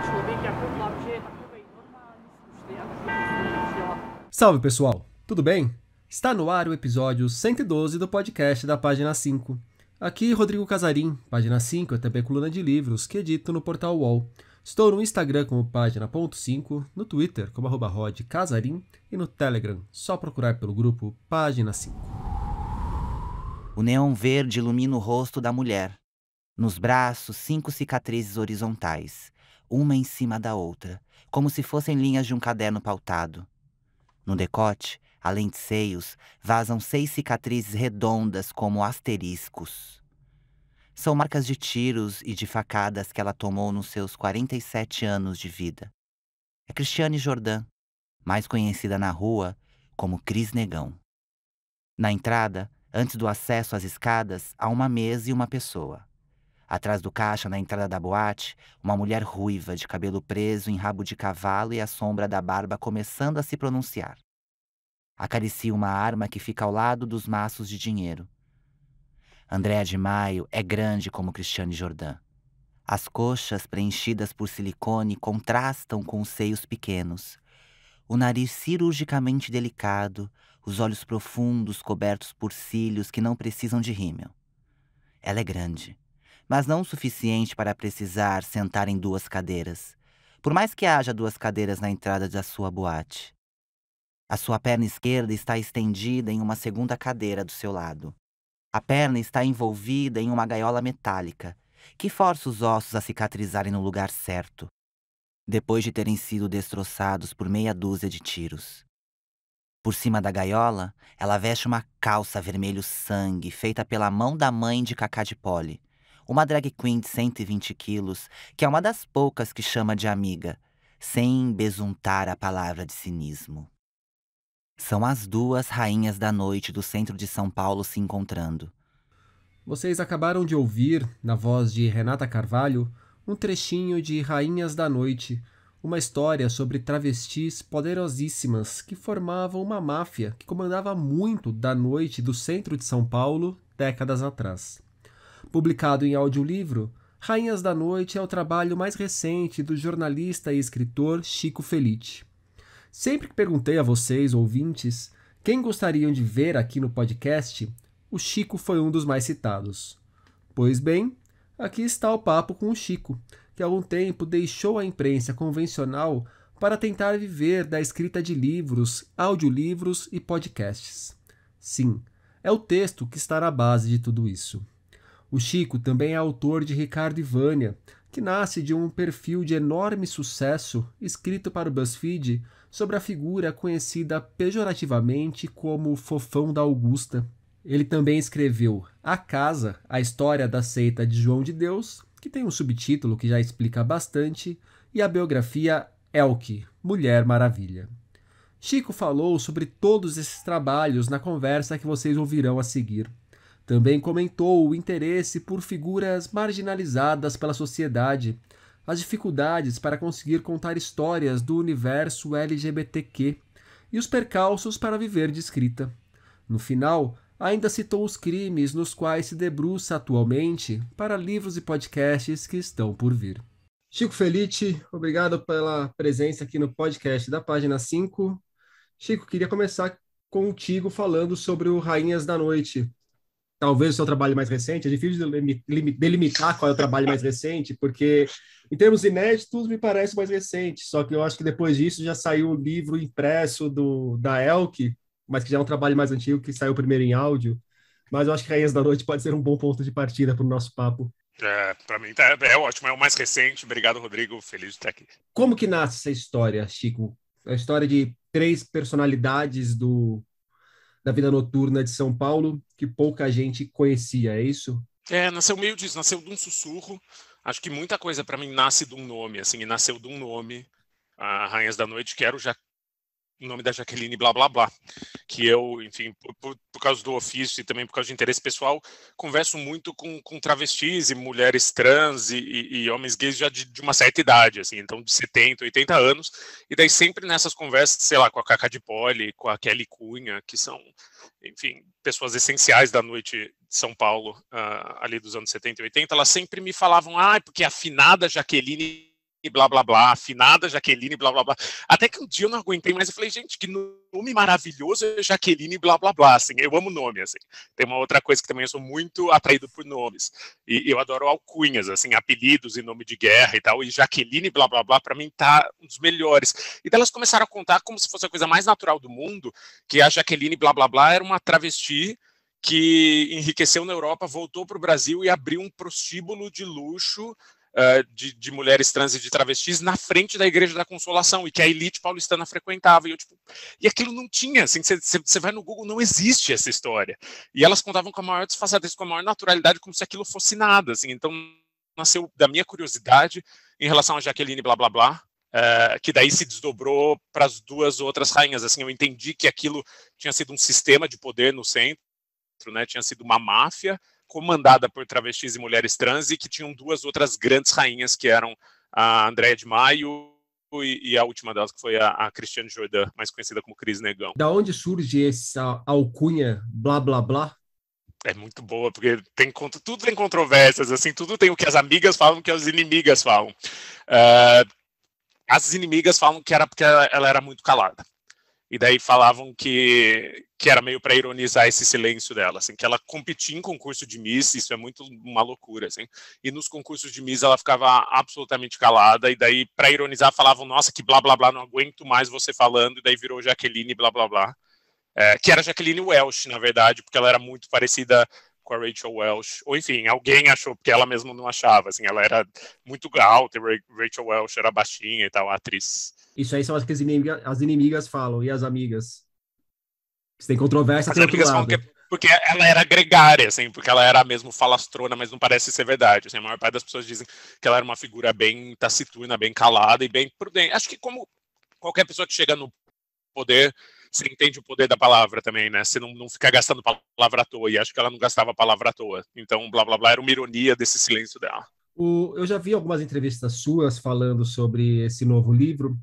Salve pessoal, tudo bem? Está no ar o episódio 112 do podcast da Página 5. Aqui Rodrigo Casarim, Página 5 é também coluna de livros que edito no portal UOL. Estou no Instagram como Página.5, no Twitter como @rodcasarim e no Telegram, só procurar pelo grupo Página 5. O neon verde ilumina o rosto da mulher. Nos braços, 5 cicatrizes horizontais, uma em cima da outra, como se fossem linhas de um caderno pautado. No decote, além de seios, vazam 6 cicatrizes redondas como asteriscos. São marcas de tiros e de facadas que ela tomou nos seus 47 anos de vida. É Cristiane Jordan, mais conhecida na rua como Cris Negão. Na entrada, antes do acesso às escadas, há uma mesa e uma pessoa. Atrás do caixa, na entrada da boate, uma mulher ruiva, de cabelo preso em rabo de cavalo e a sombra da barba começando a se pronunciar. Acaricia uma arma que fica ao lado dos maços de dinheiro. Andréa de Maio é grande como Cristiane Jordan. As coxas preenchidas por silicone contrastam com os seios pequenos. O nariz cirurgicamente delicado, os olhos profundos cobertos por cílios que não precisam de rímel. Ela é grande, mas não o suficiente para precisar sentar em 2 cadeiras, por mais que haja 2 cadeiras na entrada da sua boate. A sua perna esquerda está estendida em uma segunda cadeira do seu lado. A perna está envolvida em uma gaiola metálica, que força os ossos a cicatrizarem no lugar certo, depois de terem sido destroçados por meia dúzia de tiros. Por cima da gaiola, ela veste uma calça vermelho sangue feita pela mão da mãe de Cacá de Poli, uma drag queen de 120 quilos, que é uma das poucas que chama de amiga, sem besuntar a palavra de cinismo. São as 2 rainhas da noite do centro de São Paulo se encontrando. Vocês acabaram de ouvir, na voz de Renata Carvalho, um trechinho de Rainhas da Noite, uma história sobre travestis poderosíssimas que formavam uma máfia que comandava muito da noite do centro de São Paulo décadas atrás. Publicado em audiolivro, Rainhas da Noite é o trabalho mais recente do jornalista e escritor Chico Felitti. Sempre que perguntei a vocês, ouvintes, quem gostariam de ver aqui no podcast, o Chico foi um dos mais citados. Pois bem, aqui está o papo com o Chico, que há algum tempo deixou a imprensa convencional para tentar viver da escrita de livros, audiolivros e podcasts. Sim, é o texto que está na base de tudo isso. O Chico também é autor de Ricardo e Vânia, que nasce de um perfil de enorme sucesso escrito para o BuzzFeed sobre a figura conhecida pejorativamente como Fofão da Augusta. Ele também escreveu A Casa, a história da seita de João de Deus, que tem um subtítulo que já explica bastante, e a biografia Elke, Mulher Maravilha. Chico falou sobre todos esses trabalhos na conversa que vocês ouvirão a seguir. Também comentou o interesse por figuras marginalizadas pela sociedade, as dificuldades para conseguir contar histórias do universo LGBTQ e os percalços para viver de escrita. No final, ainda citou os crimes nos quais se debruça atualmente para livros e podcasts que estão por vir. Chico Felitti, obrigado pela presença aqui no podcast da Página 5. Chico, queria começar contigo falando sobre o Rainhas da Noite. Talvez o seu trabalho mais recente, é difícil de delimitar qual é o trabalho mais recente, porque em termos inéditos me parece mais recente, só que eu acho que depois disso já saiu o livro impresso da Elke, mas que já é um trabalho mais antigo, que saiu primeiro em áudio, mas eu acho que Rainhas da Noite pode ser um bom ponto de partida para o nosso papo. Para mim é ótimo, é o mais recente. Obrigado, Rodrigo, feliz de estar aqui. Como que nasce essa história, Chico? A história de 3 personalidades da vida noturna de São Paulo que pouca gente conhecia, é isso? Nasceu meio disso, nasceu de um sussurro. Acho que muita coisa para mim nasce de um nome, assim, e nasceu de um nome, a Rainhas da Noite, que era o nome da Jaqueline blá blá blá, que eu, enfim, por causa do ofício e também por causa de interesse pessoal, converso muito com travestis e mulheres trans e homens gays já de uma certa idade, assim, então de 70, 80 anos, e daí sempre nessas conversas, sei lá, com a Cacá de Poli, com a Kelly Cunha, que são, enfim, pessoas essenciais da noite de São Paulo, ali dos anos 70 e 80, elas sempre me falavam, porque a afinada Jaqueline blá blá blá, afinada Jaqueline, blá blá blá. Até que um dia eu não aguentei mais, eu falei, gente, que nome maravilhoso é Jaqueline, blá blá blá, assim, eu amo nome, assim. Tem uma outra coisa que também eu sou muito atraído por nomes, e eu adoro alcunhas, assim, apelidos e nome de guerra e tal, e Jaqueline, blá blá blá, pra mim tá um dos melhores. E daí elas começaram a contar como se fosse a coisa mais natural do mundo, que a Jaqueline, blá blá blá, era uma travesti que enriqueceu na Europa, voltou para o Brasil e abriu um prostíbulo de luxo de mulheres trans e de travestis na frente da Igreja da Consolação, e que a elite paulistana frequentava. E, e aquilo não tinha, assim, você vai no Google, não existe essa história. E elas contavam com a maior desfaçatez, com a maior naturalidade, como se aquilo fosse nada. Assim. Então, nasceu da minha curiosidade em relação a Jaqueline, blá, blá, blá, que daí se desdobrou para as duas outras rainhas. Assim, eu entendi que aquilo tinha sido um sistema de poder no centro, né, tinha sido uma máfia comandada por travestis e mulheres trans, e que tinham duas outras grandes rainhas, que eram a Andréa de Maio e a última delas, que foi a Cristiane Jordan, mais conhecida como Cris Negão. Da onde surge essa alcunha blá blá blá? É muito boa, porque tudo tem controvérsias, assim, tudo tem o que as amigas falam, o que as inimigas falam. As inimigas falam que era porque ela era muito calada. E daí falavam que era meio para ironizar esse silêncio dela, assim, que ela competia em concurso de Miss, isso é muito uma loucura, assim, e nos concursos de Miss ela ficava absolutamente calada, e daí para ironizar falavam, nossa, que blá blá blá, não aguento mais você falando, e daí virou Jaqueline blá blá blá, que era Jaqueline Welch, na verdade, porque ela era muito parecida com a Rachel Welch, ou enfim, alguém achou, porque ela mesma não achava, assim, ela era muito alta, Rachel Welch era baixinha e tal, a atriz. Isso aí são as que as inimigas falam, e as amigas? Se tem controvérsia, As tem outro amigas lado. falam que porque ela era gregária, assim, porque ela era mesmo falastrona, mas não parece ser verdade. Assim, a maior parte das pessoas dizem que ela era uma figura bem taciturna, bem calada e bem prudente. Acho que como qualquer pessoa que chega no poder, você entende o poder da palavra também, né? Você não fica gastando palavra à toa, e acho que ela não gastava palavra à toa. Então, blá, blá, blá, era uma ironia desse silêncio dela. Eu já vi algumas entrevistas suas falando sobre esse novo livro,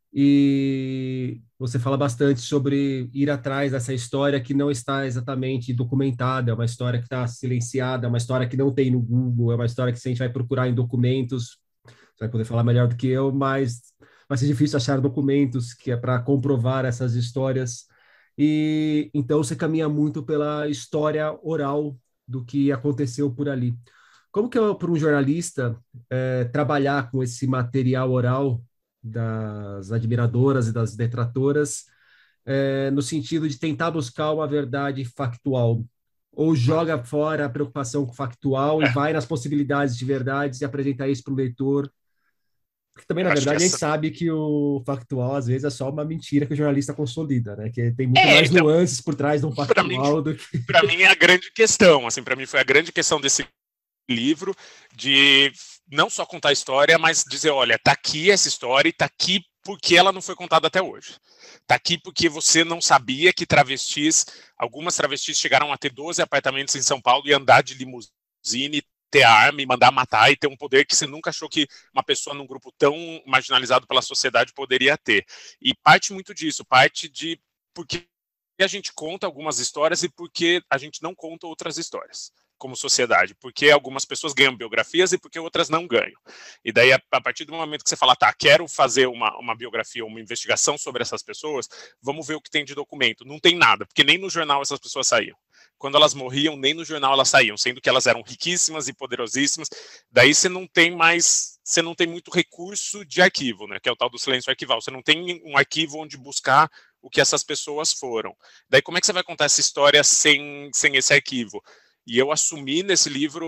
e você fala bastante sobre ir atrás dessa história que não está exatamente documentada, é uma história que está silenciada, é uma história que não tem no Google, é uma história que se a gente vai procurar em documentos, você vai poder falar melhor do que eu, mas vai ser difícil achar documentos que é para comprovar essas histórias. E então você caminha muito pela história oral do que aconteceu por ali. Como que é para um jornalista trabalhar com esse material oral das admiradoras e das detratoras, no sentido de tentar buscar uma verdade factual? Ou joga fora a preocupação com factual e vai nas possibilidades de verdades e apresenta isso para o leitor? Porque também, na verdade, a gente sabe que o factual, às vezes, é só uma mentira que o jornalista consolida, né? Que tem muito mais então, nuances por trás de um factual do que... Para mim é a grande questão, assim, para mim foi a grande questão desse livro, de não só contar a história, mas dizer, olha, tá aqui essa história e tá aqui porque ela não foi contada até hoje. Tá aqui porque você não sabia que algumas travestis chegaram a ter 12 apartamentos em São Paulo e andar de limusine, ter arma e mandar matar e ter um poder que você nunca achou que uma pessoa num grupo tão marginalizado pela sociedade poderia ter. E parte muito disso, parte de porque a gente conta algumas histórias e porque a gente não conta outras histórias como sociedade, porque algumas pessoas ganham biografias e porque outras não ganham. E daí, a partir do momento que você fala, tá, quero fazer uma biografia, uma investigação sobre essas pessoas, vamos ver o que tem de documento. Não tem nada, porque nem no jornal essas pessoas saíam. Quando elas morriam, nem no jornal elas saíam, sendo que elas eram riquíssimas e poderosíssimas. Daí você não tem muito recurso de arquivo, né, que é o tal do silêncio arquival. Você não tem um arquivo onde buscar o que essas pessoas foram. Daí como é que você vai contar essa história sem esse arquivo? E eu assumi nesse livro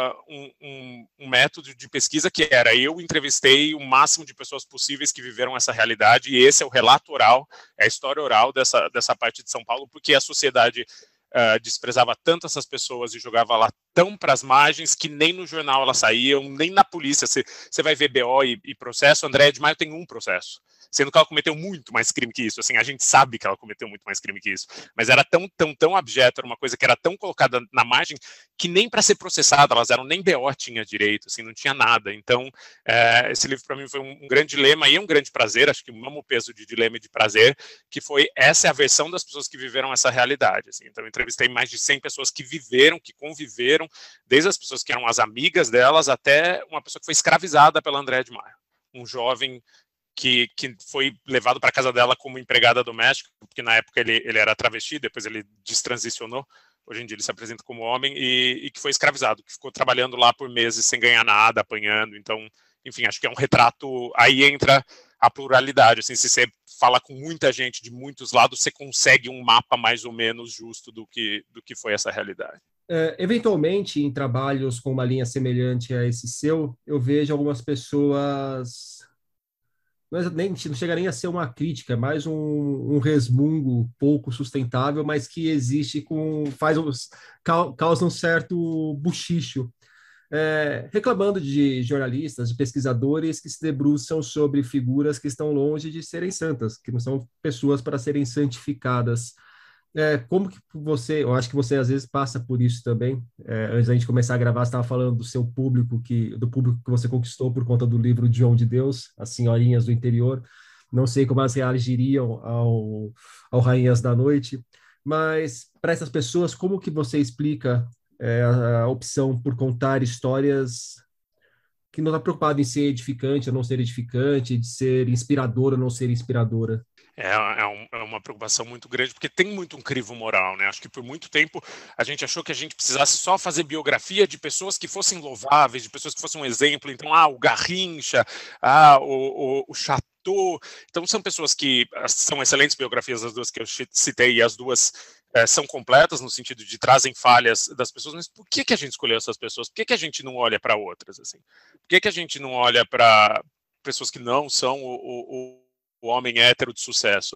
um método de pesquisa que era, eu entrevistei o máximo de pessoas possíveis que viveram essa realidade, e esse é o relato oral, é a história oral dessa parte de São Paulo, porque a sociedade desprezava tanto essas pessoas e jogava lá tão para as margens que nem no jornal elas saíam, nem na polícia. Você vai ver BO e processo, Andréa de Maio tem um processo, sendo que ela cometeu muito mais crime que isso. Assim, a gente sabe que ela cometeu muito mais crime que isso, mas era tão abjeto, era uma coisa que era tão colocada na margem que nem para ser processada elas eram, nem BO tinha direito, assim, não tinha nada. Então, esse livro para mim foi um grande dilema e um grande prazer, acho que o mesmo peso de dilema e de prazer, que foi essa é a versão das pessoas que viveram essa realidade. Assim. Então, eu entrevistei mais de 100 pessoas que viveram, que conviveram, desde as pessoas que eram as amigas delas até uma pessoa que foi escravizada pela Andréa de Maio. um jovem que foi levado para casa dela como empregada doméstica, porque na época ele era travesti, depois ele destransicionou, hoje em dia ele se apresenta como homem, e que foi escravizado, que ficou trabalhando lá por meses sem ganhar nada, apanhando. Então, enfim, acho que é um retrato, aí entra a pluralidade, assim, se você fala com muita gente de muitos lados, você consegue um mapa mais ou menos justo do que foi essa realidade. Eventualmente, em trabalhos com uma linha semelhante a esse seu, eu vejo algumas pessoas. Não chega nem a ser uma crítica, é mais um resmungo pouco sustentável, mas que existe causa um certo buchicho, reclamando de jornalistas, de pesquisadores que se debruçam sobre figuras que estão longe de serem santas, que não são pessoas para serem santificadas. Como que você, eu acho que você às vezes passa por isso também. Antes da gente começar a gravar, você estava falando do seu público, do público que você conquistou por conta do livro de João de Deus, As Senhorinhas do Interior. Não sei como elas reagiriam ao Rainhas da Noite, mas para essas pessoas, como que você explica a opção por contar histórias que não está preocupado em ser edificante ou não ser edificante, de ser inspiradora ou não ser inspiradora? É uma preocupação muito grande, porque tem muito um crivo moral, né? Acho que por muito tempo a gente achou que a gente precisasse só fazer biografia de pessoas que fossem louváveis, de pessoas que fossem um exemplo. Então, o Garrincha, o Chateau. Então, são pessoas que são excelentes biografias, as duas que eu citei, e as duas são completas, no sentido de trazem falhas das pessoas, mas por que a gente escolheu essas pessoas? Por que a gente não olha para outras? Assim? Por que a gente não olha para pessoas que não são o homem hétero de sucesso?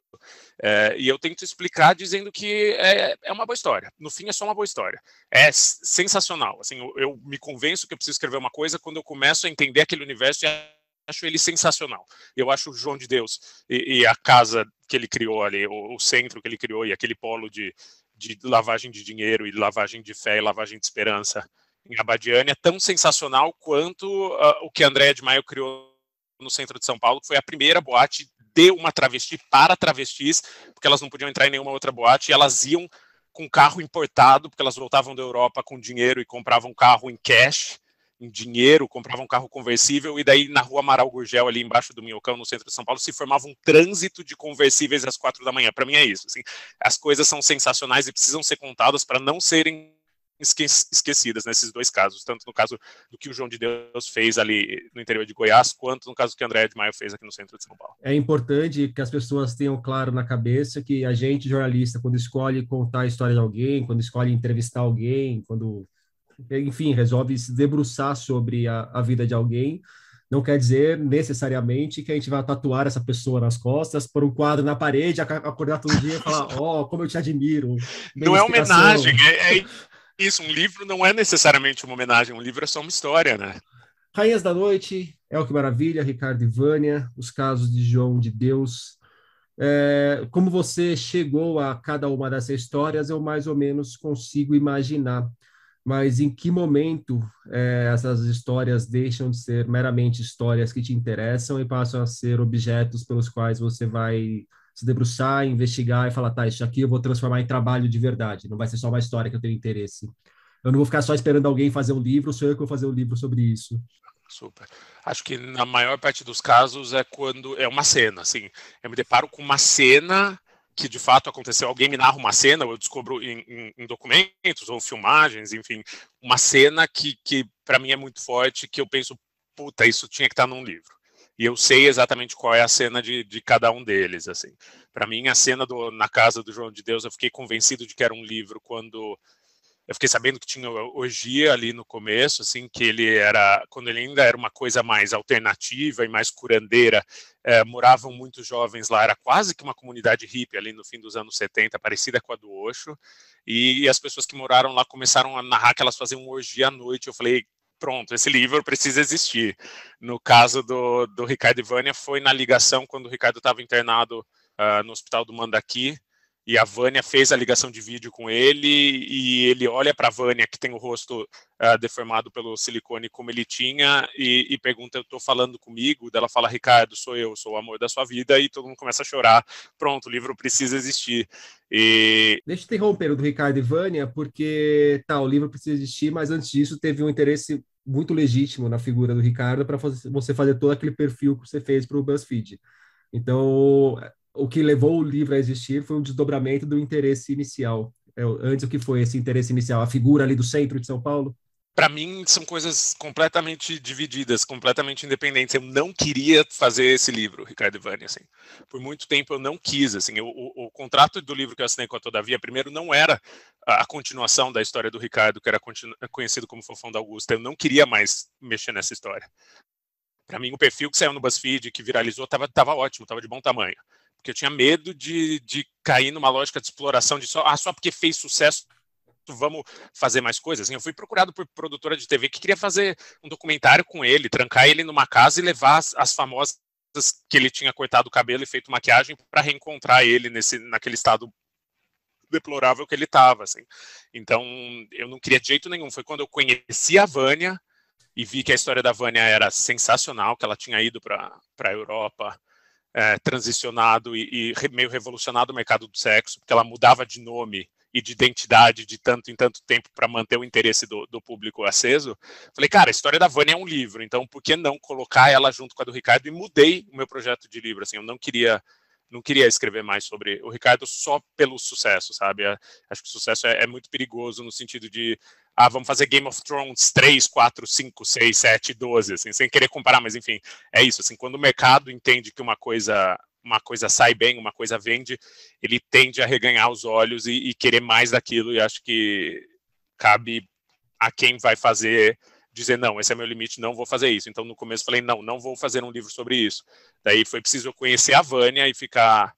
E eu tento explicar dizendo que é uma boa história. No fim, é só uma boa história. É sensacional. Assim, eu me convenço que eu preciso escrever uma coisa quando eu começo a entender aquele universo e acho ele sensacional. Eu acho o João de Deus e a casa que ele criou ali, o centro que ele criou e aquele polo de lavagem de dinheiro e lavagem de fé e lavagem de esperança em Abadiânia tão sensacional quanto o que a Andréa de Maio criou no centro de São Paulo, que foi a primeira boate de uma travesti para travestis, porque elas não podiam entrar em nenhuma outra boate, e elas iam com carro importado, porque elas voltavam da Europa com dinheiro e compravam carro em cash, em dinheiro, compravam carro conversível, e daí na rua Amaral Gurgel, ali embaixo do Minhocão, no centro de São Paulo, se formava um trânsito de conversíveis às 4 da manhã. Para mim é isso. Assim, as coisas são sensacionais e precisam ser contadas para não serem esquecidas nesses dois casos, tanto no caso do que o João de Deus fez ali no interior de Goiás, quanto no caso que a Andréa de Maio fez aqui no centro de São Paulo. É importante que as pessoas tenham claro na cabeça que a gente, jornalista, quando escolhe contar a história de alguém, quando escolhe entrevistar alguém, quando, enfim, resolve se debruçar sobre a vida de alguém, não quer dizer necessariamente que a gente vai tatuar essa pessoa nas costas, pôr um quadro na parede, acordar todo dia e falar, como eu te admiro. Não é homenagem, isso, um livro não é necessariamente uma homenagem, um livro é só uma história, né? Rainhas da Noite, El Que Maravilha, Ricardo e Vânia, Os Casos de João de Deus. Como você chegou a cada uma dessas histórias, eu mais ou menos consigo imaginar. Mas em que momento essas histórias deixam de ser meramente histórias que te interessam e passam a ser objetos pelos quais você vai se debruçar, investigar e falar, tá, isso aqui eu vou transformar em trabalho de verdade, não vai ser só uma história que eu tenho interesse. Eu não vou ficar só esperando alguém fazer um livro, sou eu que vou fazer um livro sobre isso. Super. Acho que na maior parte dos casos é quando é uma cena, assim, eu me deparo com uma cena que de fato aconteceu, alguém me narra uma cena, eu descubro em documentos ou filmagens, enfim, uma cena que para mim é muito forte, que eu penso, puta, isso tinha que estar num livro. E eu sei exatamente qual é a cena de cada um deles, assim. Para mim, a cena na casa do João de Deus, eu fiquei convencido de que era um livro quando eu fiquei sabendo que tinha orgia ali no começo, assim, que quando ele ainda era uma coisa mais alternativa e mais curandeira, moravam muitos jovens lá, era quase que uma comunidade hippie ali no fim dos anos 70, parecida com a do Osho, e as pessoas que moraram lá começaram a narrar que elas faziam orgia à noite. Eu falei, pronto, esse livro precisa existir. No caso do Ricardo e Vânia, foi na ligação quando o Ricardo estava internado no Hospital do Mandaki, e a Vânia fez a ligação de vídeo com ele, e ele olha para a Vânia, que tem o rosto deformado pelo silicone como ele tinha, e pergunta, eu estou falando comigo? Ela fala, Ricardo, sou eu, sou o amor da sua vida, e todo mundo começa a chorar. Pronto, o livro precisa existir. Deixa eu interromper o do Ricardo e Vânia, porque o livro precisa existir, mas antes disso teve um interesse muito legítimo na figura do Ricardo para você fazer todo aquele perfil que você fez para o BuzzFeed. Então, o que levou o livro a existir foi um desdobramento do interesse inicial. Antes, o que foi esse interesse inicial? A figura ali do centro de São Paulo? Para mim, são coisas completamente divididas, completamente independentes. Eu não queria fazer esse livro, Ricardo e Vânia, assim. Por muito tempo eu não quis, assim. O contrato do livro que eu assinei com a Todavia, primeiro, não era a continuação da história do Ricardo, que era conhecido como Fofão da Augusta. Eu não queria mais mexer nessa história. Para mim, o perfil que saiu no BuzzFeed, que viralizou, estava ótimo, estava de bom tamanho. Porque eu tinha medo de cair numa lógica de exploração de só porque fez sucesso, vamos fazer mais coisas. Assim, eu fui procurado por produtora de TV que queria fazer um documentário com ele, trancar ele numa casa e levar as famosas que ele tinha cortado o cabelo e feito maquiagem para reencontrar ele naquele estado deplorável que ele estava. Assim. Então, eu não queria de jeito nenhum. Foi quando eu conheci a Vânia e vi que a história da Vânia era sensacional, que ela tinha ido para a Europa, transicionado e meio revolucionado o mercado do sexo, porque ela mudava de nome e de identidade de tanto em tanto tempo para manter o interesse do público aceso. Falei, cara, a história da Vânia é um livro, então por que não colocar ela junto com a do Ricardo? E mudei o meu projeto de livro, assim, eu não queria escrever mais sobre o Ricardo só pelo sucesso, sabe? Acho que o sucesso é muito perigoso no sentido de vamos fazer Game of Thrones 3, 4, 5, 6, 7, 12, assim, sem querer comparar, mas enfim, é isso, assim, quando o mercado entende que uma coisa sai bem, uma coisa vende, ele tende a reganhar os olhos e querer mais daquilo, e acho que cabe a quem vai fazer dizer, não, esse é meu limite, não vou fazer isso. Então, no começo, falei, não vou fazer um livro sobre isso. Daí foi preciso eu conhecer a Vânia e ficar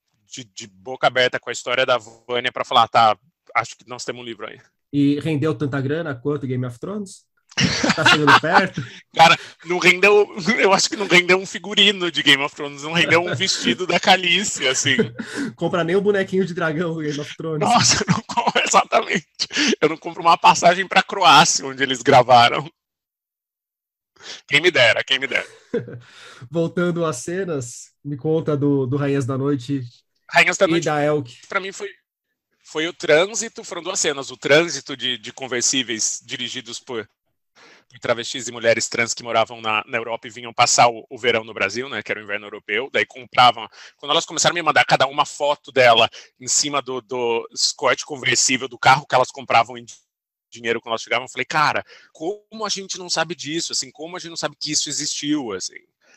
de boca aberta com a história da Vânia para falar, tá, acho que nós temos um livro aí. E rendeu tanta grana quanto Game of Thrones? Tá chegando perto? Cara, não rendeu, eu acho que não rendeu um figurino de Game of Thrones, não rendeu um vestido da Khaleesi, assim. Compra nem o bonequinho de dragão do Game of Thrones. Nossa, exatamente. Eu não compro uma passagem para Croácia, onde eles gravaram. Quem me dera, quem me dera. Voltando às cenas, me conta do Rainhas da Noite Rainhas da e Noite, da Elk. para mim foi o trânsito, foram duas cenas, o trânsito de conversíveis dirigidos por travestis e mulheres trans que moravam na Europa e vinham passar o verão no Brasil, né, que era o inverno europeu, daí compravam, quando elas começaram a me mandar cada uma foto dela em cima do Escort conversível do carro que elas compravam em dinheiro quando elas chegavam, eu falei, cara, como a gente não sabe disso, assim, como a gente não sabe que isso existiu, assim.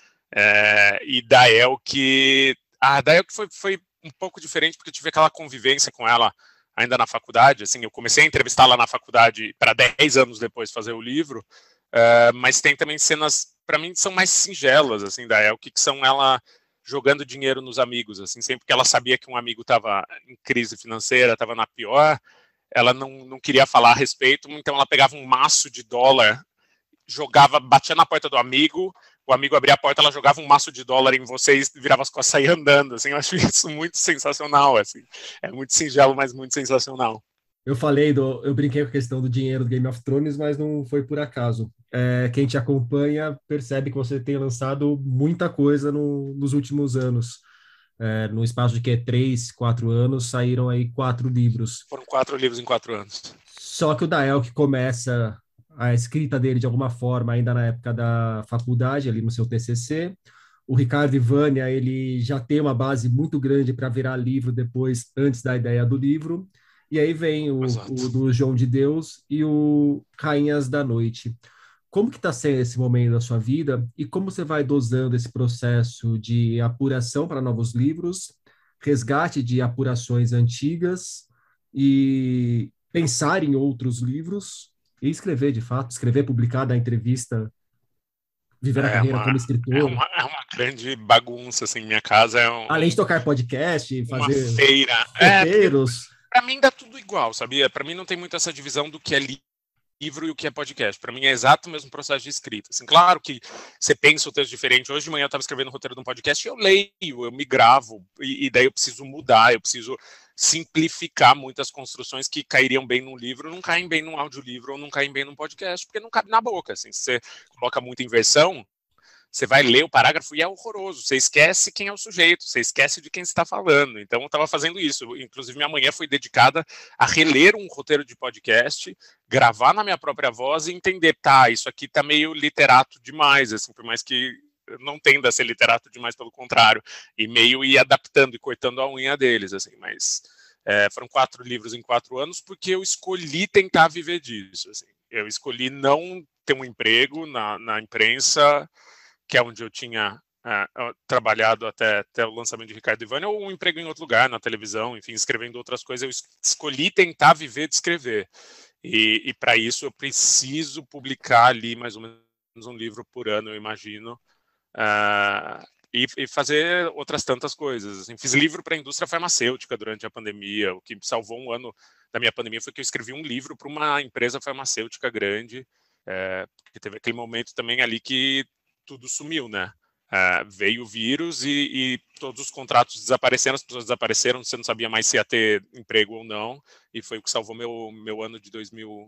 E da Elke foi um pouco diferente, porque eu tive aquela convivência com ela ainda na faculdade, assim, eu comecei a entrevistá-la na faculdade para 10 anos depois fazer o livro, mas tem também cenas, para mim, são mais singelas, assim, da Elke, que são ela jogando dinheiro nos amigos, assim, sempre que ela sabia que um amigo estava em crise financeira, estava na pior, ela não queria falar a respeito, então ela pegava um maço de dólar, batia na porta do amigo, o amigo abria a porta, ela jogava um maço de dólar em você e virava as costas e saía andando, assim, eu acho isso muito sensacional, assim, é muito singelo, mas muito sensacional. Eu brinquei com a questão do dinheiro do Game of Thrones, mas não foi por acaso. Quem te acompanha percebe que você tem lançado muita coisa nos últimos anos. No espaço de 4 anos, saíram aí 4 livros. Foram 4 livros em 4 anos. Só que o Dael, que começa a escrita dele de alguma forma, ainda na época da faculdade, ali no seu TCC. O Ricardo e Vânia, ele já tem uma base muito grande para virar livro depois, antes da ideia do livro. E aí vem o do João de Deus e o Rainhas da Noite. Como que está sendo esse momento da sua vida e como você vai dosando esse processo de apuração para novos livros, resgate de apurações antigas e pensar em outros livros e escrever, de fato, escrever, publicar, dar entrevista, viver a carreira como escritor. É uma grande bagunça, assim, minha casa Além de tocar podcast, fazer uma feira. roteiros. Para mim dá tudo igual, sabia? Para mim não tem muito essa divisão do que é livro e o que é podcast. Para mim é exato o mesmo processo de escrita. Assim, claro que você pensa o texto diferente. Hoje de manhã eu estava escrevendo um roteiro de um podcast e eu leio, eu me gravo, e daí eu preciso mudar, eu preciso simplificar muitas construções que cairiam bem num livro, não caem bem num audiolivro ou não caem bem num podcast, porque não cabe na boca. Assim, se você coloca muita inversão, você vai ler o parágrafo e é horroroso, você esquece quem é o sujeito, você esquece de quem você está falando. Então eu estava fazendo isso, inclusive minha manhã foi dedicada a reler um roteiro de podcast, gravar na minha própria voz e entender, tá, isso aqui tá meio literato demais, assim, por mais que não tenda a ser literato demais, pelo contrário, e meio ir adaptando e cortando a unha deles, assim, mas foram 4 livros em 4 anos, porque eu escolhi tentar viver disso, assim. Eu escolhi não ter um emprego na imprensa, que é onde eu tinha trabalhado até o lançamento de Ricardo e Vânia, ou um emprego em outro lugar, na televisão, enfim, escrevendo outras coisas. Eu escolhi tentar viver de escrever. E para isso eu preciso publicar ali mais ou menos um livro por ano, eu imagino, e fazer outras tantas coisas. Assim, fiz livro para a indústria farmacêutica durante a pandemia. O que salvou um ano da minha pandemia foi que eu escrevi um livro para uma empresa farmacêutica grande, porque teve aquele momento também ali que tudo sumiu, né? Veio o vírus e todos os contratos desapareceram, as pessoas desapareceram, você não sabia mais se ia ter emprego ou não, e foi o que salvou meu ano de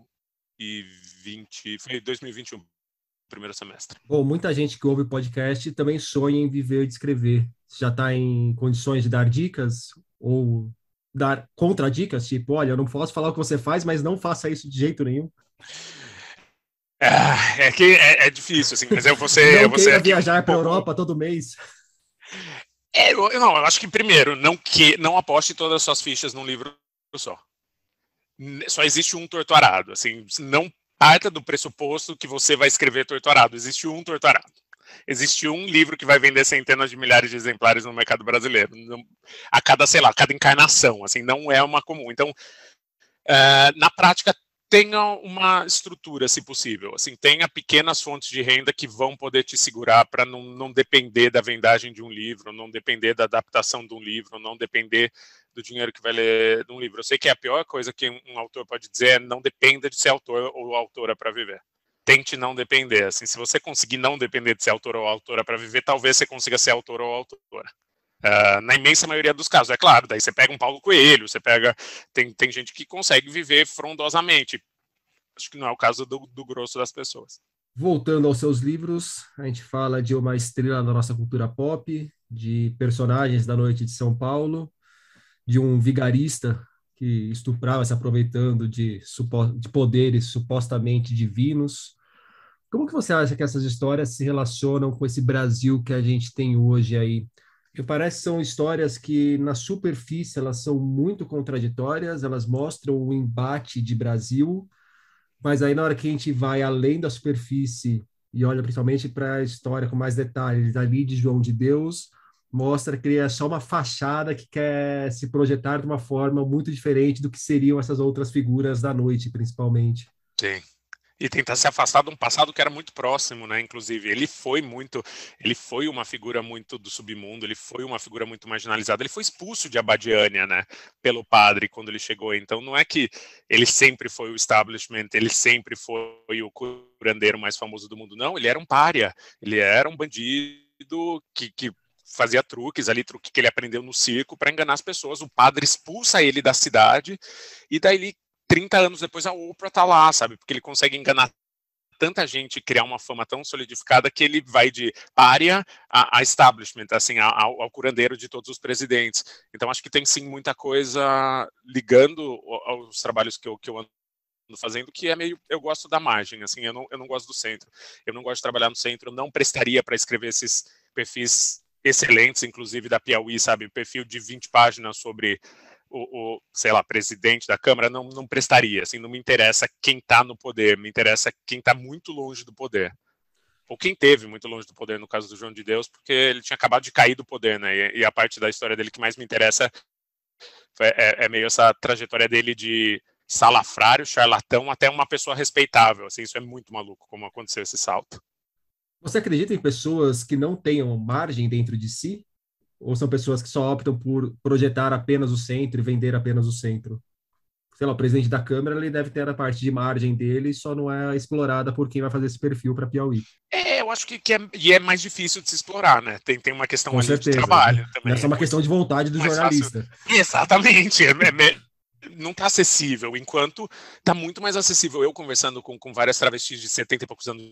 2020, foi 2021, primeiro semestre. Bom, muita gente que ouve o podcast também sonha em viver de escrever. Você já está em condições de dar dicas ou dar contradicas, tipo, olha, eu não posso falar o que você faz, mas não faça isso de jeito nenhum. É que é difícil, assim, mas eu vou ser... Não queira viajar para a Europa todo mês. Eu acho que, primeiro, não aposte todas as suas fichas num livro só. Só existe um torturado, assim, não parta do pressuposto que você vai escrever torturado. Existe um torturado. Existe um livro que vai vender centenas de milhares de exemplares no mercado brasileiro. A cada encarnação, assim, não é uma comum. Então, na prática, tenha uma estrutura, se possível. Assim, tenha pequenas fontes de renda que vão poder te segurar para não depender da vendagem de um livro, não depender da adaptação de um livro, não depender do dinheiro que vai ler de um livro. Eu sei que a pior coisa que um autor pode dizer é não dependa de ser autor ou autora para viver. Tente não depender. Assim, se você conseguir não depender de ser autor ou autora para viver, talvez você consiga ser autor ou autora. Na imensa maioria dos casos, é claro, daí você pega um Paulo Coelho, você pega, tem gente que consegue viver frondosamente, acho que não é o caso do grosso das pessoas. Voltando aos seus livros, a gente fala de uma estrela da nossa cultura pop, de personagens da noite de São Paulo, de um vigarista que estuprava se aproveitando de poderes supostamente divinos. Como que você acha que essas histórias se relacionam com esse Brasil que a gente tem hoje aí? Me parece que são histórias que, na superfície, elas são muito contraditórias, elas mostram o embate de Brasil, mas aí na hora que a gente vai além da superfície e olha principalmente para a história com mais detalhes ali de João de Deus, mostra que ele é só uma fachada que quer se projetar de uma forma muito diferente do que seriam essas outras figuras da noite, principalmente. Sim. E tentar se afastar de um passado que era muito próximo, né? Inclusive, ele foi uma figura muito do submundo, ele foi uma figura muito marginalizada, ele foi expulso de Abadiânia, né? Pelo padre quando ele chegou. Então, não é que ele sempre foi o establishment, ele sempre foi o curandeiro mais famoso do mundo, não. Ele era um pária, ele era um bandido que fazia truques ali, truque que ele aprendeu no circo para enganar as pessoas. O padre expulsa ele da cidade e daí ele 30 anos depois a Oprah tá lá, sabe? Porque ele consegue enganar tanta gente e criar uma fama tão solidificada que ele vai de pária a establishment, assim, ao curandeiro de todos os presidentes. Então acho que tem sim muita coisa ligando aos trabalhos que eu ando fazendo, que é meio, eu gosto da margem, assim, eu não gosto do centro. Eu não gosto de trabalhar no centro, eu não prestaria para escrever esses perfis excelentes, inclusive da Piauí, sabe? Perfil de 20 páginas sobre sei lá, presidente da Câmara, não prestaria, assim, não me interessa quem está no poder, me interessa quem está muito longe do poder, ou quem teve muito longe do poder, no caso do João de Deus, porque ele tinha acabado de cair do poder, né, e a parte da história dele que mais me interessa é meio essa trajetória dele de salafrário, charlatão, até uma pessoa respeitável, assim, isso é muito maluco, como aconteceu esse salto. Você acredita em pessoas que não tenham margem dentro de si? Ou são pessoas que só optam por projetar apenas o centro e vender apenas o centro? Sei lá, o presidente da Câmara, ele deve ter a parte de margem dele, só não é explorada por quem vai fazer esse perfil para Piauí. Eu acho que é mais difícil de se explorar, né? Tem uma questão com ali certeza, de trabalho também. Não é só uma questão de vontade do jornalista. Fácil. Exatamente. Não está acessível, enquanto está muito mais acessível. Eu conversando com várias travestis de 70 e poucos anos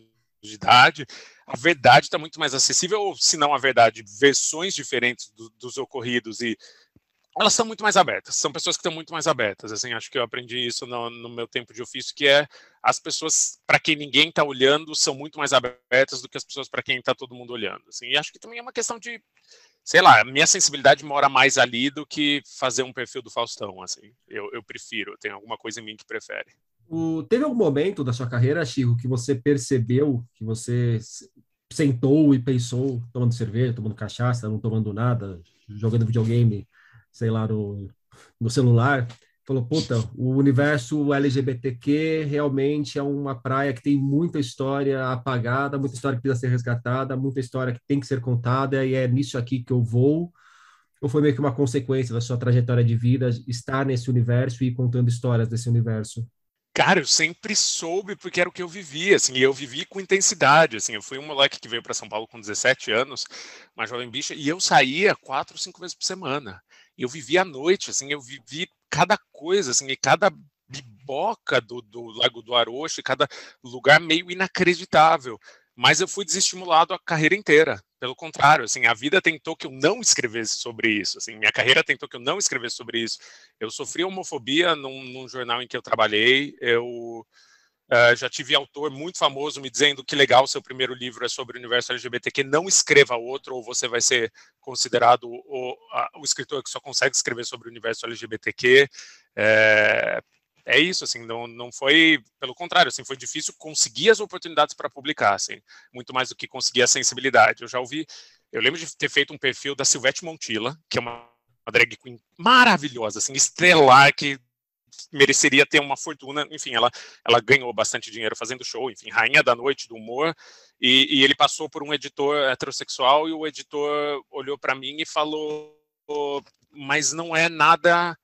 de idade, a verdade está muito mais acessível, ou se não a verdade, versões diferentes dos ocorridos, e elas são muito mais abertas, são pessoas que estão muito mais abertas, assim, acho que eu aprendi isso no meu tempo de ofício, que é as pessoas para quem ninguém está olhando são muito mais abertas do que as pessoas para quem está todo mundo olhando, assim, e acho que também é uma questão de, sei lá, minha sensibilidade mora mais ali do que fazer um perfil do Faustão, assim, eu prefiro, tem alguma coisa em mim que prefere. Teve algum momento da sua carreira, Chico, que você percebeu, que você sentou e pensou, tomando cerveja, tomando cachaça, não tomando nada, jogando videogame, sei lá, no celular, falou, puta, o universo LGBTQ realmente é uma praia que tem muita história apagada, muita história que precisa ser resgatada, muita história que tem que ser contada, e é nisso aqui que eu vou? Ou foi meio que uma consequência da sua trajetória de vida estar nesse universo e ir contando histórias desse universo? Cara, eu sempre soube porque era o que eu vivia, assim, e eu vivi com intensidade, assim, eu fui um moleque que veio para São Paulo com 17 anos, uma jovem bicha, e eu saía 4, 5 vezes por semana, e eu vivia à noite, assim, eu vivi cada coisa, assim, e cada biboca do Lago do Aroche, cada lugar meio inacreditável, mas eu fui desestimulado a carreira inteira, pelo contrário, assim, a vida tentou que eu não escrevesse sobre isso, assim, minha carreira tentou que eu não escrevesse sobre isso. Eu sofri homofobia num jornal em que eu trabalhei, eu já tive autor muito famoso me dizendo que legal, seu primeiro livro é sobre o universo LGBTQ, não escreva outro ou você vai ser considerado o escritor que só consegue escrever sobre o universo LGBTQ. É isso, assim, não foi, pelo contrário, assim, foi difícil conseguir as oportunidades para publicar, assim, muito mais do que conseguir a sensibilidade. Eu lembro de ter feito um perfil da Silvete Montilla, que é uma drag queen maravilhosa, assim, estrelar, que mereceria ter uma fortuna, enfim, ela ganhou bastante dinheiro fazendo show, enfim, rainha da noite, do humor, e ele passou por um editor heterossexual, e o editor olhou para mim e falou, mas não é nada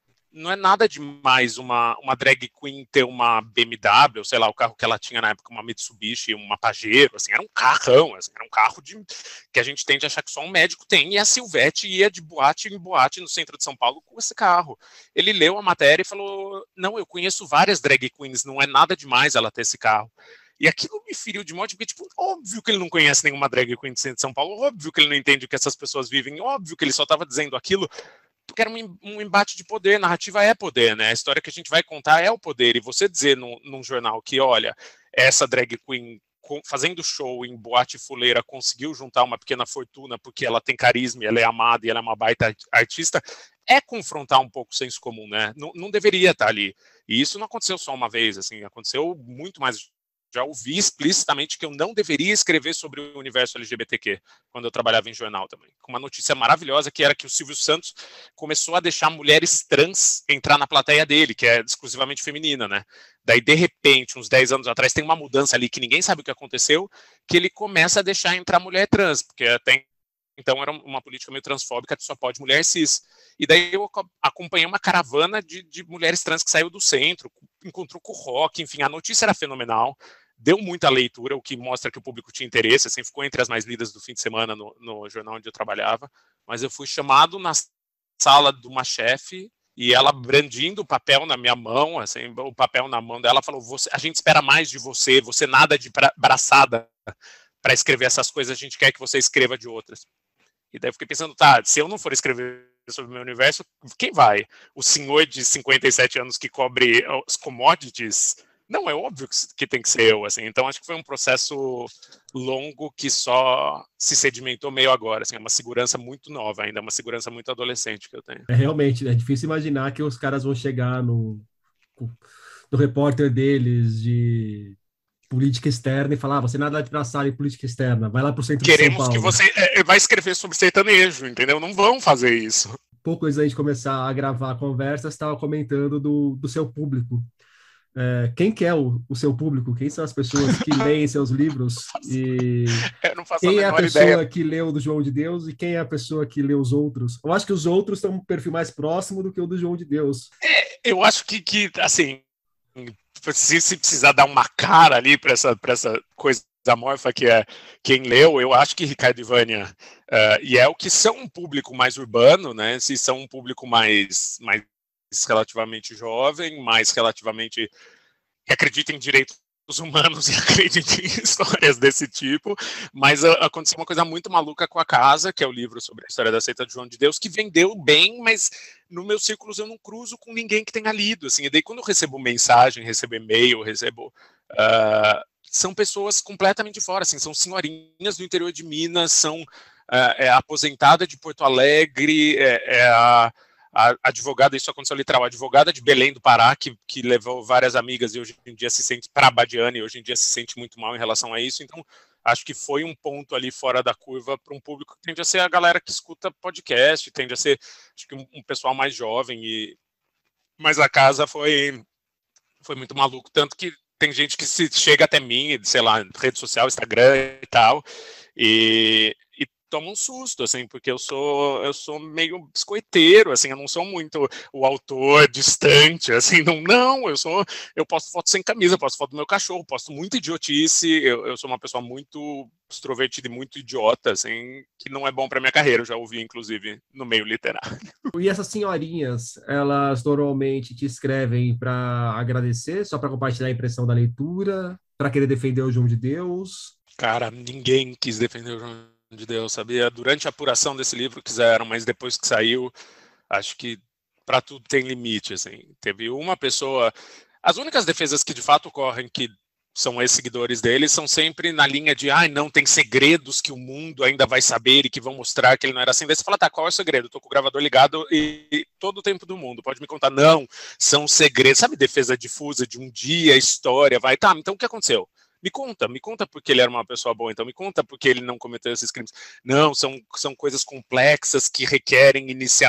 demais uma drag queen ter uma BMW, sei lá, o carro que ela tinha na época, uma Mitsubishi, uma Pajero, assim, era um carrão, assim, era um carro que a gente tende a achar que só um médico tem, e a Silvete ia de boate em boate no centro de São Paulo com esse carro. Ele leu a matéria e falou, não, eu conheço várias drag queens, não é nada demais ela ter esse carro. E aquilo me feriu de morte, porque, tipo, óbvio que ele não conhece nenhuma drag queen do centro de São Paulo, óbvio que ele não entende o que essas pessoas vivem, óbvio que ele só estava dizendo aquilo porque era um embate de poder, narrativa é poder, né? A história que a gente vai contar é o poder, e você dizer num jornal que, olha, essa drag queen fazendo show em boate fuleira conseguiu juntar uma pequena fortuna porque ela tem carisma, ela é amada e ela é uma baita artista, é confrontar um pouco o senso comum, né? Não deveria estar ali. E isso não aconteceu só uma vez, assim, aconteceu muito mais. Já ouvi explicitamente que eu não deveria escrever sobre o universo LGBTQ quando eu trabalhava em jornal também. Com uma notícia maravilhosa que era que o Silvio Santos começou a deixar mulheres trans entrar na plateia dele, que é exclusivamente feminina, né? Daí, de repente, uns 10 anos atrás, tem uma mudança ali que ninguém sabe o que aconteceu, que ele começa a deixar entrar mulher trans, porque até então era uma política meio transfóbica que só pode mulher cis. E daí eu acompanhei uma caravana de mulheres trans que saiu do centro, encontrou com o rock, enfim, a notícia era fenomenal. Deu muita leitura, o que mostra que o público tinha interesse, assim, ficou entre as mais lidas do fim de semana no jornal onde eu trabalhava, mas eu fui chamado na sala de uma chefe e ela brandindo o papel na minha mão, assim, o papel na mão dela, falou, a gente espera mais de você, você nada de braçada para escrever essas coisas, a gente quer que você escreva de outras. E daí eu fiquei pensando, tá, se eu não for escrever sobre o meu universo, quem vai? O senhor de 57 anos que cobre os commodities? Não, é óbvio que tem que ser eu, assim. Então, acho que foi um processo longo que só se sedimentou meio agora, assim. É uma segurança muito nova ainda, é uma segurança muito adolescente que eu tenho. Realmente, é difícil imaginar que os caras vão chegar no repórter deles de política externa e falar, você nada de braçar em política externa, vai lá pro centro de São Paulo. Queremos que você vai escrever sobre sertanejo, entendeu? Não vão fazer isso. Pouco antes da gente começar a gravar a conversa, você estava comentando do seu público. Quem que é o seu público? Quem são as pessoas que leem seus livros? E quem é a pessoa que lê o do João de Deus e quem é a pessoa que lê os outros? Eu acho que os outros estão um perfil mais próximo do que o do João de Deus. Eu acho que assim, se precisar dar uma cara ali para essa coisa amorfa que é quem leu, eu acho que Ricardo e Vânia e El que são um público mais urbano, né? Se são um público mais relativamente jovem, mais relativamente que acredita em direitos os humanos e acredite em histórias desse tipo, mas aconteceu uma coisa muito maluca com A Casa, que é o livro sobre a história da seita de João de Deus, que vendeu bem, mas no meus círculos eu não cruzo com ninguém que tenha lido, assim, e daí quando eu recebo mensagem, recebo e-mail, são pessoas completamente de fora, assim, são senhorinhas do interior de Minas, são a aposentada de Porto Alegre, a advogada, isso aconteceu literal, a advogada de Belém do Pará, que levou várias amigas e hoje em dia se sente para Badiane, e hoje em dia se sente muito mal em relação a isso, então acho que foi um ponto ali fora da curva para um público que tende a ser a galera que escuta podcast, tende a ser, acho que um pessoal mais jovem, mas A Casa foi muito maluco, tanto que tem gente que se chega até mim, sei lá, rede social, Instagram e tal, e toma um susto, assim, porque eu sou meio biscoiteiro, assim, eu não sou muito o autor distante, assim, eu posto foto sem camisa, posto foto do meu cachorro, posto muita idiotice, eu sou uma pessoa muito extrovertida e muito idiota, assim, que não é bom para minha carreira, eu já ouvi, inclusive, no meio literário. E essas senhorinhas, elas normalmente te escrevem para agradecer, só para compartilhar a impressão da leitura, para querer defender o João de Deus? Cara, ninguém quis defender o João de Deus, sabia? Durante a apuração desse livro quiseram, mas depois que saiu, acho que para tudo tem limite, assim. Teve uma pessoa... As únicas defesas que de fato ocorrem, que são ex-seguidores dele, são sempre na linha de não, tem segredos que o mundo ainda vai saber e que vão mostrar que ele não era assim. Daí você fala, tá, qual é o segredo? Eu tô com o gravador ligado e todo o tempo do mundo, pode me contar. Não, são segredos. Sabe, defesa difusa de um dia, história, vai. Tá, então o que aconteceu? Me conta porque ele era uma pessoa boa, então me conta porque ele não cometeu esses crimes. Não, são coisas complexas que requerem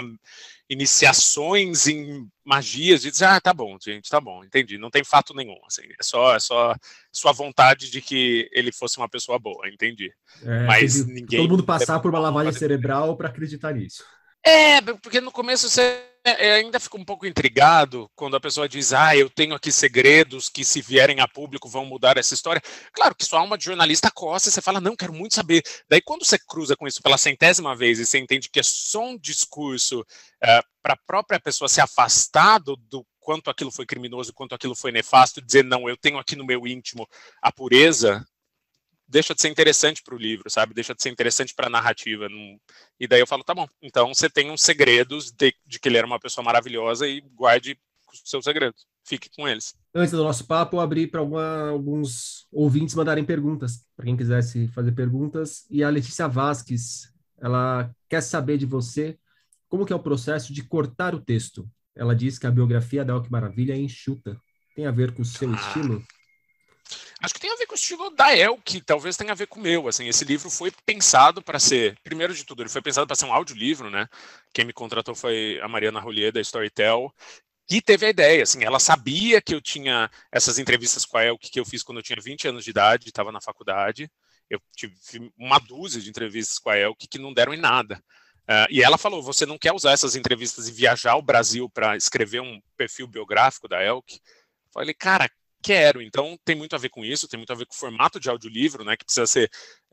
iniciações em magias. Diz, tá bom, gente, tá bom, entendi. Não tem fato nenhum, assim, é só sua vontade de que ele fosse uma pessoa boa, entendi. Mas ninguém... Todo mundo passar por uma lavagem cerebral para acreditar nisso. Porque no começo você ainda fica um pouco intrigado quando a pessoa diz, eu tenho aqui segredos que se vierem a público vão mudar essa história. Claro que sua alma de jornalista coça e você fala, não, quero muito saber. Daí quando você cruza com isso pela 100ª vez e você entende que é só um discurso para a própria pessoa se afastar do quanto aquilo foi criminoso, quanto aquilo foi nefasto, e dizer, não, eu tenho aqui no meu íntimo a pureza, deixa de ser interessante para o livro, sabe? Deixa de ser interessante para a narrativa. E daí eu falo, tá bom, então você tem uns segredos de que ele era uma pessoa maravilhosa e guarde os seus segredos. Fique com eles. Antes do nosso papo, eu abri para alguns ouvintes mandarem perguntas, para quem quisesse fazer perguntas. E a Letícia Vasques, ela quer saber de você como que é o processo de cortar o texto. Ela diz que a biografia da Elke Maravilha é enxuta. Tem a ver com o seu estilo? Acho que tem a ver com o estilo da Elke, talvez tenha a ver com o meu. Assim, esse livro foi pensado para ser, primeiro de tudo, ele foi pensado para ser um audiolivro, né? Quem me contratou foi a Mariana Rollier, da Storytel, que teve a ideia, assim, ela sabia que eu tinha essas entrevistas com a Elke que eu fiz quando eu tinha 20 anos de idade, estava na faculdade. Eu tive uma dúzia de entrevistas com a Elke que não deram em nada. E ela falou, você não quer usar essas entrevistas e viajar ao Brasil para escrever um perfil biográfico da Elke? Eu falei, cara, quero. Então tem muito a ver com isso, tem muito a ver com o formato de audiolivro, né, que precisa ser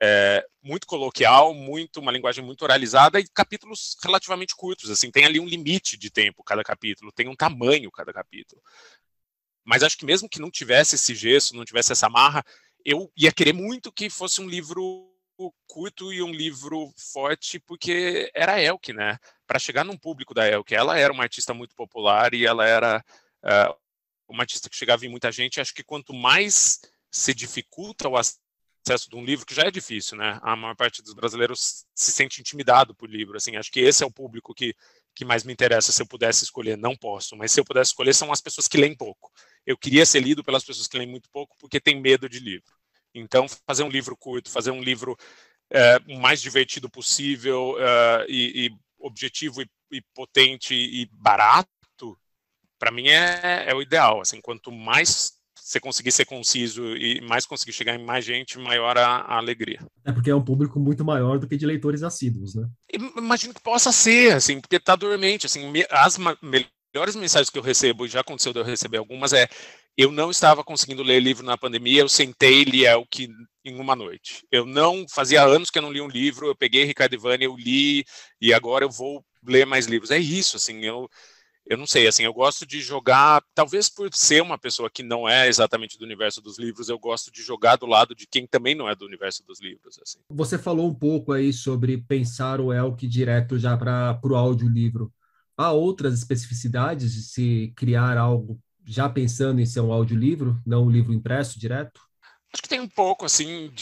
muito coloquial, uma linguagem muito oralizada e capítulos relativamente curtos, assim, tem ali um limite de tempo cada capítulo, tem um tamanho cada capítulo. Mas acho que mesmo que não tivesse esse gesso, não tivesse essa marra, eu ia querer muito que fosse um livro curto e um livro forte, porque era a Elke, né? Para chegar num público da Elke, ela era uma artista muito popular e ela era uma artista que chegava em muita gente. Acho que quanto mais se dificulta o acesso de um livro, que já é difícil, né? A maior parte dos brasileiros se sente intimidado por livro. Assim, acho que esse é o público que mais me interessa. Se eu pudesse escolher, não posso, mas se eu pudesse escolher, são as pessoas que leem pouco. Eu queria ser lido pelas pessoas que leem muito pouco, porque tem medo de livro. Então, fazer um livro curto, fazer um livro o mais divertido possível, e objetivo e potente e barato, para mim é o ideal. Assim, quanto mais você conseguir ser conciso e mais conseguir chegar em mais gente, maior a alegria. É porque é um público muito maior do que de leitores assíduos, né? Imagino que possa ser, assim, porque está dormente. Assim, as melhores mensagens que eu recebo, e já aconteceu de eu receber algumas, eu não estava conseguindo ler livro na pandemia, eu sentei e li Elke em uma noite. Eu não, fazia anos que eu não li um livro, eu peguei Ricardo Ivani, eu li, e agora eu vou ler mais livros. É isso, assim, eu não sei, assim, eu gosto de jogar, talvez por ser uma pessoa que não é exatamente do universo dos livros, eu gosto de jogar do lado de quem também não é do universo dos livros, assim. Você falou um pouco aí sobre pensar o Elk direto já para o audiolivro. Há outras especificidades de se criar algo já pensando em ser um audiolivro, não um livro impresso direto? Acho que tem um pouco, assim,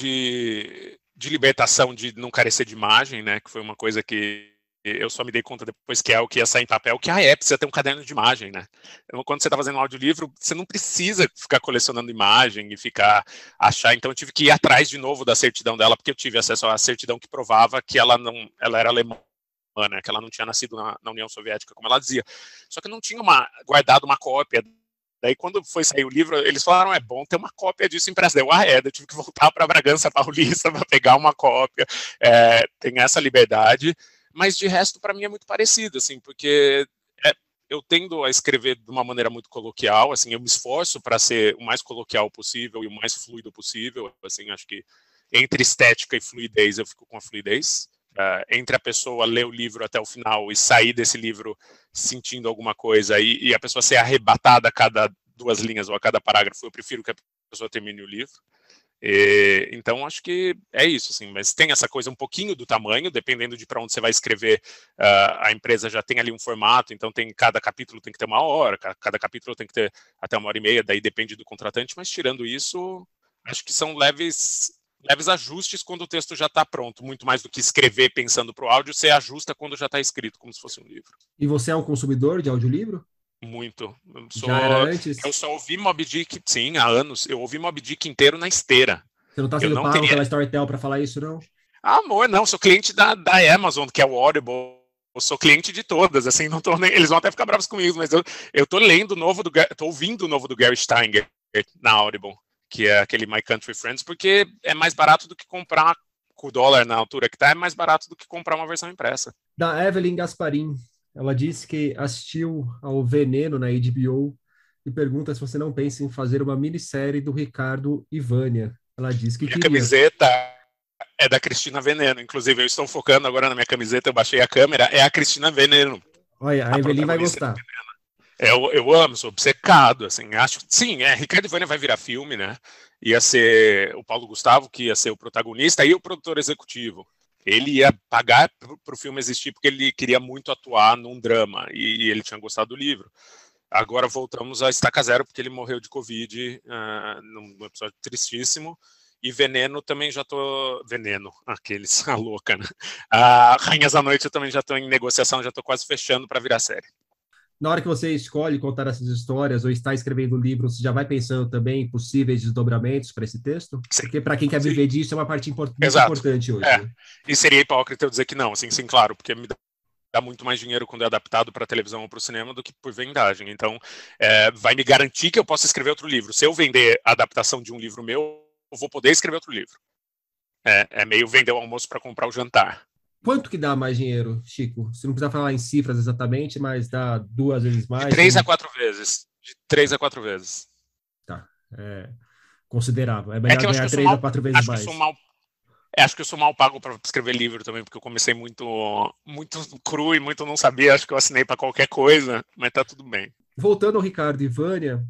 de libertação de não carecer de imagem, né, que foi uma coisa que eu só me dei conta depois que é o que ia sair em papel, que precisa ter um caderno de imagem, né? Então, quando você está fazendo um audiolivro, você não precisa ficar colecionando imagem e achar. Então, eu tive que ir atrás de novo da certidão dela, porque eu tive acesso à certidão que provava que ela era alemã, né? Que ela não tinha nascido na União Soviética, como ela dizia. Só que não tinha guardado uma cópia. Daí, quando foi sair o livro, eles falaram, é bom ter uma cópia disso impressa. Eu tive que voltar para Bragança Paulista para pegar uma cópia. Tem essa liberdade. Mas de resto, para mim, é muito parecido, assim, porque eu tendo a escrever de uma maneira muito coloquial, assim, eu me esforço para ser o mais coloquial possível e o mais fluido possível, assim, acho que entre estética e fluidez, eu fico com a fluidez. Entre a pessoa ler o livro até o final e sair desse livro sentindo alguma coisa e a pessoa ser arrebatada a cada 2 linhas ou a cada parágrafo, eu prefiro que a pessoa termine o livro. Então acho que é isso, assim, mas tem essa coisa um pouquinho do tamanho, dependendo de para onde você vai escrever, a empresa já tem ali um formato, então cada capítulo tem que ter 1 hora, cada capítulo tem que ter até 1 hora e meia, daí depende do contratante, mas tirando isso, acho que são leves ajustes quando o texto já está pronto, muito mais do que escrever pensando para o áudio, você ajusta quando já está escrito, como se fosse um livro. E você é um consumidor de audiolivro? Muito. Já era antes? Eu só ouvi Moby Dick, sim, há anos. Eu ouvi Moby Dick inteiro na esteira. Você não está Eu sendo não pago teria... pela Storytel para falar isso, não? Amor, não, sou cliente da Amazon, que é o Audible. Eu sou cliente de todas, assim, não tô nem... Eles vão até ficar bravos comigo, mas eu tô lendo tô ouvindo o novo do Gary Steiger na Audible, que é aquele My Country Friends, porque é mais barato do que comprar, com o dólar na altura que tá, é mais barato do que comprar uma versão impressa. Da Evelyn Gasparin. Ela disse que assistiu ao Veneno na HBO e pergunta se você não pensa em fazer uma minissérie do Ricardo e Vânia. Ela disse que Minha queria. camiseta é da Cristina Veneno. Inclusive, eu estou focando agora na minha camiseta, eu baixei a câmera, é a Cristina Veneno. Olha, a Evelyn vai gostar. Eu amo, sou obcecado, assim, acho, sim, Ricardo e Vânia vai virar filme, né, ia ser o Paulo Gustavo, que ia ser o protagonista, e o produtor executivo, ele ia pagar para o filme existir, porque ele queria muito atuar num drama, e ele tinha gostado do livro. Agora voltamos a Estaca Zero, porque ele morreu de Covid, num episódio tristíssimo, e Veneno também já tô... Veneno, aqueles, a louca, né? Rainhas da Noite eu também já tô em negociação, já tô quase fechando para virar série. Na hora que você escolhe contar essas histórias ou está escrevendo o livro, você já vai pensando também em possíveis desdobramentos para esse texto? Sim. Porque para quem quer viver disso é uma parte muito Exato. importante hoje. Né? E seria hipócrita eu dizer que não, assim, sim, claro, porque me dá muito mais dinheiro quando é adaptado para televisão ou para o cinema do que por vendagem. Então, vai me garantir que eu possa escrever outro livro. Se eu vender a adaptação de um livro meu, eu vou poder escrever outro livro. É meio vender o almoço para comprar o jantar. Quanto que dá mais dinheiro, Chico? Você não precisa falar em cifras exatamente, mas dá 2 vezes mais? De 3 a 4 vezes. De 3 a 4 vezes. Tá. É considerável. É melhor ganhar 3 a 4 vezes mais. Acho que eu sou mal pago para escrever livro também, porque eu comecei muito cru e muito não sabia. Acho que eu assinei para qualquer coisa, mas tá tudo bem. Voltando ao Ricardo e Vânia,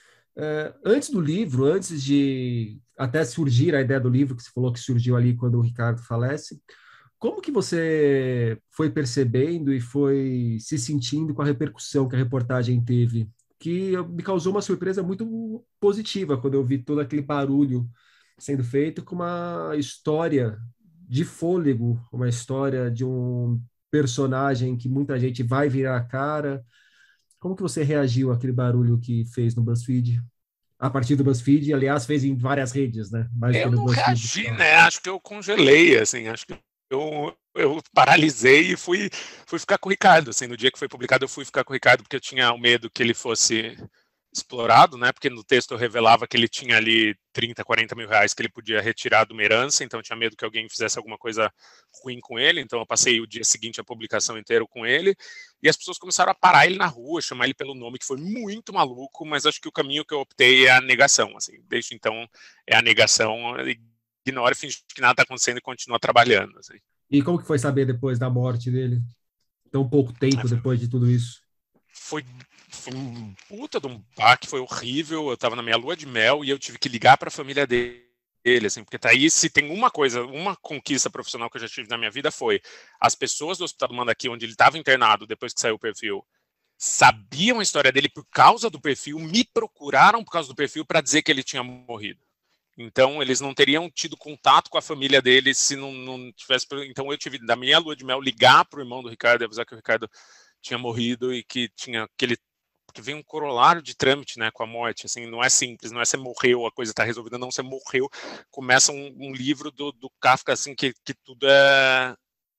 antes do livro, antes de até surgir a ideia do livro, que você falou que surgiu ali quando o Ricardo falece, como que você foi percebendo e foi se sentindo com a repercussão que a reportagem teve? Que me causou uma surpresa muito positiva quando eu vi todo aquele barulho sendo feito com uma história de fôlego, uma história de um personagem que muita gente vai virar a cara. Como que você reagiu àquele barulho que fez no BuzzFeed? A partir do BuzzFeed, aliás, fez em várias redes, né? Eu não reagi, né? Acho que eu congelei, assim, acho que eu paralisei e fui ficar com o Ricardo, assim, no dia que foi publicado eu fui ficar com o Ricardo porque eu tinha o medo que ele fosse explorado, né, porque no texto eu revelava que ele tinha ali 30, 40 mil reais que ele podia retirar de uma herança, então eu tinha medo que alguém fizesse alguma coisa ruim com ele, então eu passei o dia seguinte a publicação inteiro com ele, e as pessoas começaram a parar ele na rua, chamar ele pelo nome, que foi muito maluco, mas acho que o caminho que eu optei é a negação, assim, desde então é a negação, ignora, finge que nada está acontecendo e continua trabalhando. Assim. E como que foi saber depois da morte dele? Tão pouco tempo depois de tudo isso? foi um puta de um baque, foi horrível. Eu tava na minha lua de mel e eu tive que ligar para a família dele, assim, porque tá aí, se tem uma coisa, uma conquista profissional que eu já tive na minha vida foi as pessoas do Hospital do Mandaki, onde ele estava internado depois que saiu o perfil, sabiam a história dele por causa do perfil, me procuraram por causa do perfil para dizer que ele tinha morrido. Então, eles não teriam tido contato com a família dele se não tivesse... Então, eu tive, da minha lua de mel, ligar para o irmão do Ricardo e avisar que o Ricardo tinha morrido e que tinha aquele... Porque vem um corolário de trâmite, né, com a morte, assim, não é simples, não é você morreu, a coisa está resolvida, não, você morreu. Começa um livro do Kafka, assim, que tudo é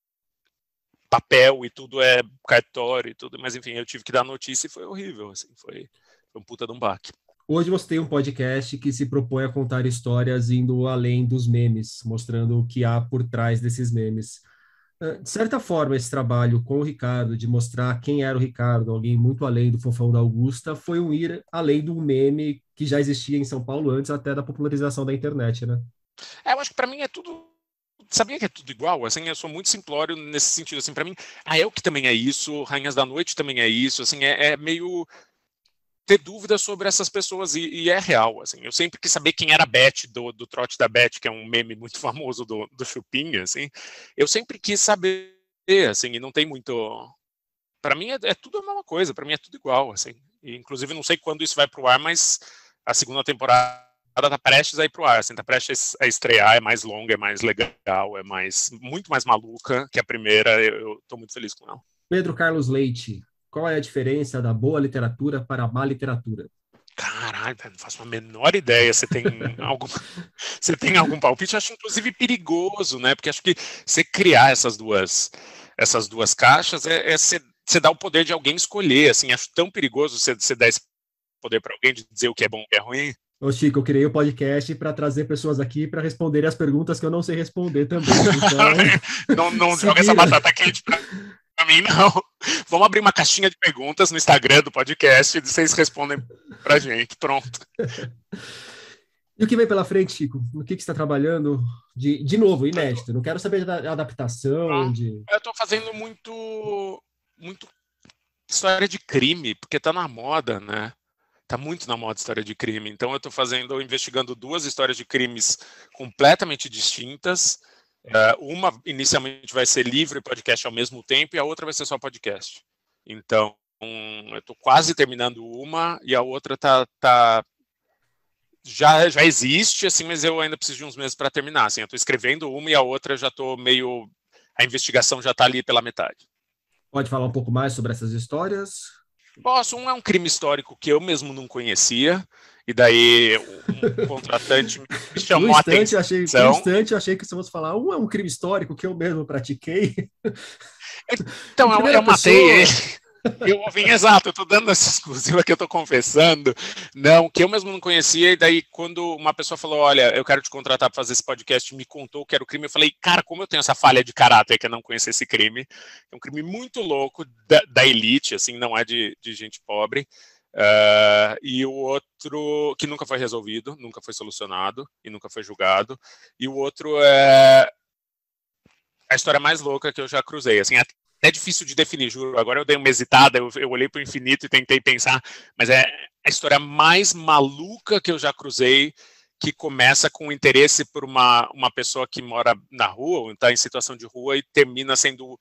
papel e tudo é cartório e tudo, mas enfim, eu tive que dar notícia e foi horrível, assim, foi um puta de um baque. Hoje você tem um podcast que se propõe a contar histórias indo além dos memes, mostrando o que há por trás desses memes. De certa forma, esse trabalho com o Ricardo, de mostrar quem era o Ricardo, alguém muito além do Fofão da Augusta, foi um ir além do meme que já existia em São Paulo antes até da popularização da internet, né? Eu acho que para mim é tudo... Sabia que é tudo igual? Assim, eu sou muito simplório nesse sentido. Assim, para mim, Eu que também é isso, Rainhas da Noite também é isso. Assim, é meio ter dúvidas sobre essas pessoas e é real. Assim, eu sempre quis saber quem era a Beth do Trote da Beth, que é um meme muito famoso do Chupinha. Assim, eu sempre quis saber, assim, e não tem muito. Para mim é tudo a mesma coisa. Para mim é tudo igual. Assim, e, inclusive não sei quando isso vai pro ar, mas a segunda temporada tá prestes a ir pro ar, assim, tá prestes a estrear, é mais longa, é mais legal, é muito mais maluca que a primeira, eu tô muito feliz com ela. Pedro Carlos Leite, qual é a diferença da boa literatura para a má literatura? Caralho, não faço a menor ideia. Você tem algum palpite? Eu acho inclusive perigoso, né? Porque acho que você criar essas duas caixas você dá o poder de alguém escolher, assim, acho tão perigoso você dar esse poder para alguém de dizer o que é bom e o que é ruim. Ô, Chico, eu criei o podcast para trazer pessoas aqui para responderem as perguntas que eu não sei responder também. Então, não joga essa batata quente para mim, não. Vamos abrir uma caixinha de perguntas no Instagram do podcast e vocês respondem pra gente. Pronto. E o que vem pela frente, Chico? No que você está trabalhando? De novo, inédito. Não quero saber da adaptação. Eu estou fazendo muito história de crime, porque tá na moda, né? Tá muito na moda história de crime. Então eu estou investigando duas histórias de crimes completamente distintas. Uma inicialmente vai ser livro e podcast ao mesmo tempo e a outra vai ser só podcast. Então eu estou quase terminando uma e a outra já existe, assim, mas eu ainda preciso de uns meses para terminar. Assim, eu estou escrevendo uma e a outra já estou meio... A investigação já está ali pela metade. Pode falar um pouco mais sobre essas histórias? Posso. Um é um crime histórico que eu mesmo não conhecia, e daí um contratante me chamou a atenção. No instante, eu achei que você fosse falar, é um crime histórico que eu mesmo pratiquei. Então, eu matei ele. Exato, eu tô dando essa exclusiva que eu tô confessando, não, que eu mesmo não conhecia, e daí quando uma pessoa falou, olha, eu quero te contratar para fazer esse podcast, me contou que era o crime, eu falei, cara, como eu tenho essa falha de caráter que eu não conhecer esse crime, é um crime muito louco da elite, assim, não é de gente pobre, e o outro, que nunca foi resolvido, nunca foi solucionado, e nunca foi julgado, e o outro é a história mais louca que eu já cruzei, assim, é difícil de definir, juro. Agora eu dei uma hesitada, eu olhei para o infinito e tentei pensar, mas é a história mais maluca que eu já cruzei, que começa com o interesse por uma pessoa que mora na rua, ou está em situação de rua, e termina sendo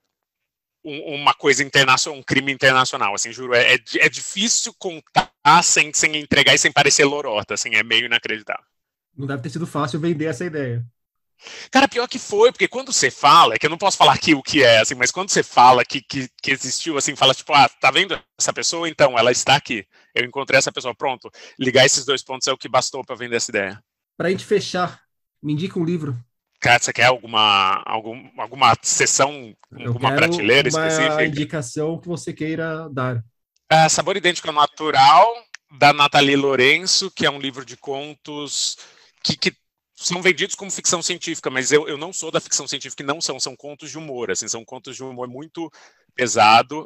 uma coisa internacional, um crime internacional, assim, juro. É difícil contar sem entregar e sem parecer lorota, assim, é meio inacreditável. Não deve ter sido fácil vender essa ideia. Cara, pior que foi, porque quando você fala, que eu não posso falar aqui o que é, assim, mas quando você fala que existiu, assim, fala tipo, tá vendo essa pessoa? Então, ela está aqui. Eu encontrei essa pessoa, pronto. Ligar esses dois pontos é o que bastou para vender essa ideia. Pra gente fechar, me indica um livro. Cara, você quer alguma sessão, alguma prateleira específica? Uma indicação que você queira dar. Sabor Idêntico ao Natural, da Nathalie Lourenço, que é um livro de contos que são vendidos como ficção científica, mas eu não sou da ficção científica, não são contos de humor, assim, são contos de humor muito pesado,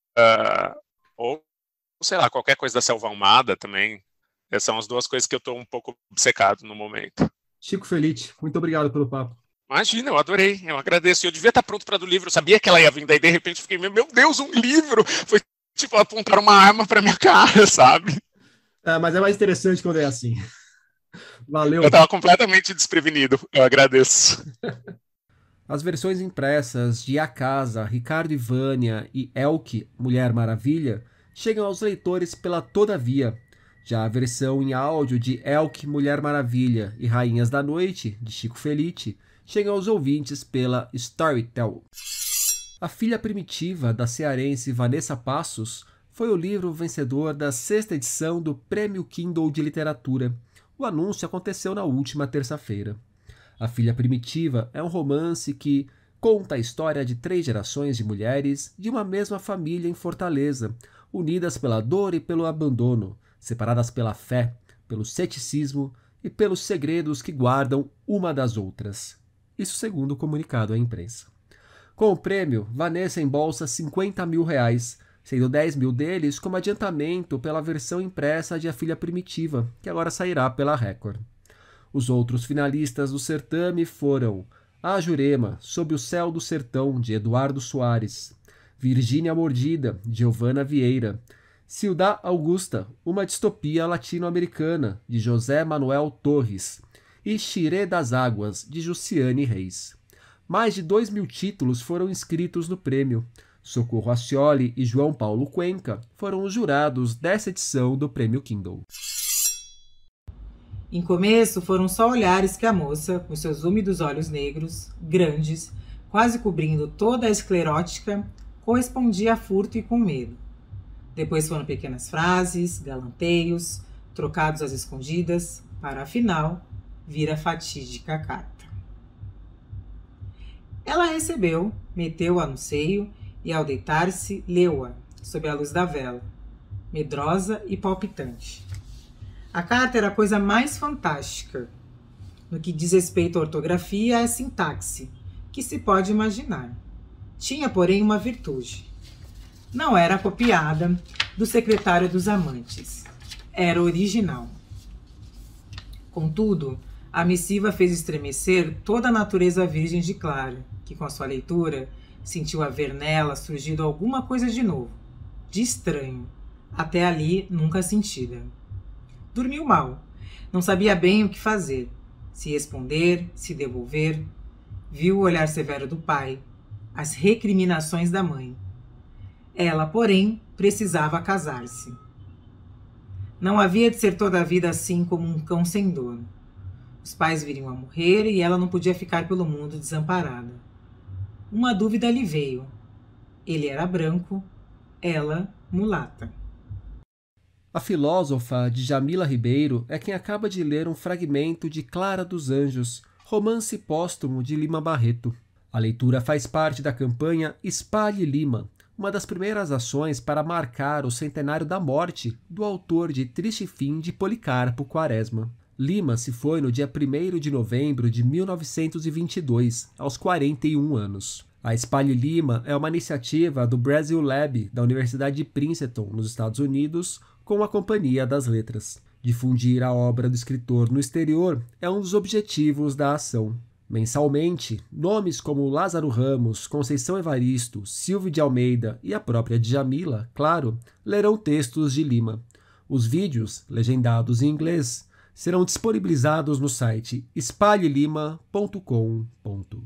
ou, sei lá, qualquer coisa da Selva Almada também. Essas são as duas coisas que eu estou um pouco obcecado no momento. Chico Felitti, muito obrigado pelo papo. Imagina, eu adorei, eu agradeço. Eu devia estar pronto para do livro, eu sabia que ela ia vir, daí de repente fiquei, meu Deus, um livro! Foi tipo, apontaram uma arma pra minha cara, sabe? Mas é mais interessante quando é assim. Valeu. Eu tava completamente desprevenido, eu agradeço. As versões impressas de A Casa, Ricardo e Vânia e Elke, Mulher Maravilha, chegam aos leitores pela Todavia. Já a versão em áudio de Elke, Mulher Maravilha e Rainhas da Noite, de Chico Felitti, chega aos ouvintes pela Storytel. A Filha Primitiva, da cearense Vanessa Passos, foi o livro vencedor da 6ª edição do Prêmio Kindle de Literatura. O anúncio aconteceu na última terça-feira. A Filha Primitiva é um romance que conta a história de 3 gerações de mulheres de uma mesma família em Fortaleza, unidas pela dor e pelo abandono, separadas pela fé, pelo ceticismo e pelos segredos que guardam uma das outras. Isso segundo o comunicado à imprensa. Com o prêmio, Vanessa embolsa R$50 mil, sendo 10 mil deles como adiantamento pela versão impressa de A Filha Primitiva, que agora sairá pela Record. Os outros finalistas do certame foram A Jurema, Sob o Céu do Sertão, de Eduardo Soares, Virgínia Mordida, de Giovana Vieira, Ciudad Augusta, uma distopia latino-americana, de José Manuel Torres, e Xirê das Águas, de Jussiane Reis. Mais de 2 mil títulos foram inscritos no prêmio. Socorro Ascioli e João Paulo Cuenca foram os jurados dessa edição do Prêmio Kindle. Em começo, foram só olhares que a moça, com seus úmidos olhos negros, grandes, quase cobrindo toda a esclerótica, correspondia a furto e com medo. Depois foram pequenas frases, galanteios, trocados às escondidas, para, afinal, vir a fatídica carta. Ela recebeu, meteu-a no seio e, ao deitar-se, leu-a, sob a luz da vela, medrosa e palpitante. A carta era a coisa mais fantástica, no que diz respeito à ortografia e à sintaxe, que se pode imaginar. Tinha, porém, uma virtude. Não era copiada do Secretário dos Amantes. Era original. Contudo, a missiva fez estremecer toda a natureza virgem de Clara, que, com a sua leitura, sentiu haver nela surgido alguma coisa de novo, de estranho, até ali nunca sentida. Dormiu mal, não sabia bem o que fazer, se responder, se devolver. Viu o olhar severo do pai, as recriminações da mãe. Ela, porém, precisava casar-se. Não havia de ser toda a vida assim como um cão sem dono. Os pais viriam a morrer e ela não podia ficar pelo mundo desamparada. Uma dúvida lhe veio. Ele era branco, ela mulata. A filósofa Djamila Ribeiro é quem acaba de ler um fragmento de Clara dos Anjos, romance póstumo de Lima Barreto. A leitura faz parte da campanha Espalhe Lima, uma das primeiras ações para marcar o centenário da morte do autor de Triste Fim de Policarpo Quaresma. Lima se foi no dia 1º de novembro de 1922, aos 41 anos. A Espalhe Lima é uma iniciativa do Brasil Lab da Universidade de Princeton, nos Estados Unidos, com a Companhia das Letras. Difundir a obra do escritor no exterior é um dos objetivos da ação. Mensalmente, nomes como Lázaro Ramos, Conceição Evaristo, Silvio de Almeida e a própria Djamila, claro, lerão textos de Lima. Os vídeos, legendados em inglês, serão disponibilizados no site espalhelima.com.br.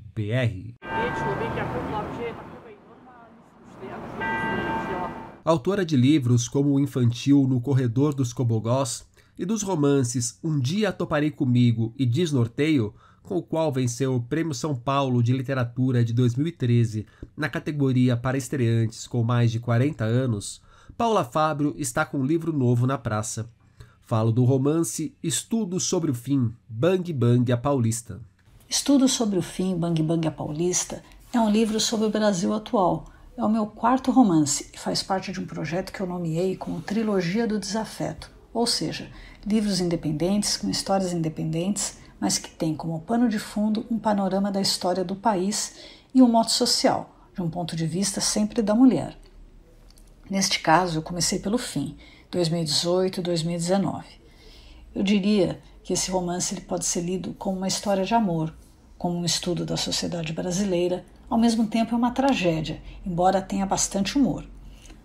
Autora de livros como o infantil No Corredor dos Cobogós e dos romances Um Dia Toparei Comigo e Desnorteio, com o qual venceu o Prêmio São Paulo de Literatura de 2013 na categoria para estreantes com mais de 40 anos, Paula Fábio está com um livro novo na praça. Falo do romance Estudo sobre o Fim, Bang Bang a Paulista. Estudo sobre o Fim, Bang Bang a Paulista é um livro sobre o Brasil atual. É o meu 4º romance e faz parte de um projeto que eu nomeei como Trilogia do Desafeto, ou seja, livros independentes com histórias independentes, mas que tem como pano de fundo um panorama da história do país e um mote social, de um ponto de vista sempre da mulher. Neste caso, eu comecei pelo fim, 2018 e 2019. Eu diria que esse romance ele pode ser lido como uma história de amor, como um estudo da sociedade brasileira, ao mesmo tempo é uma tragédia, embora tenha bastante humor.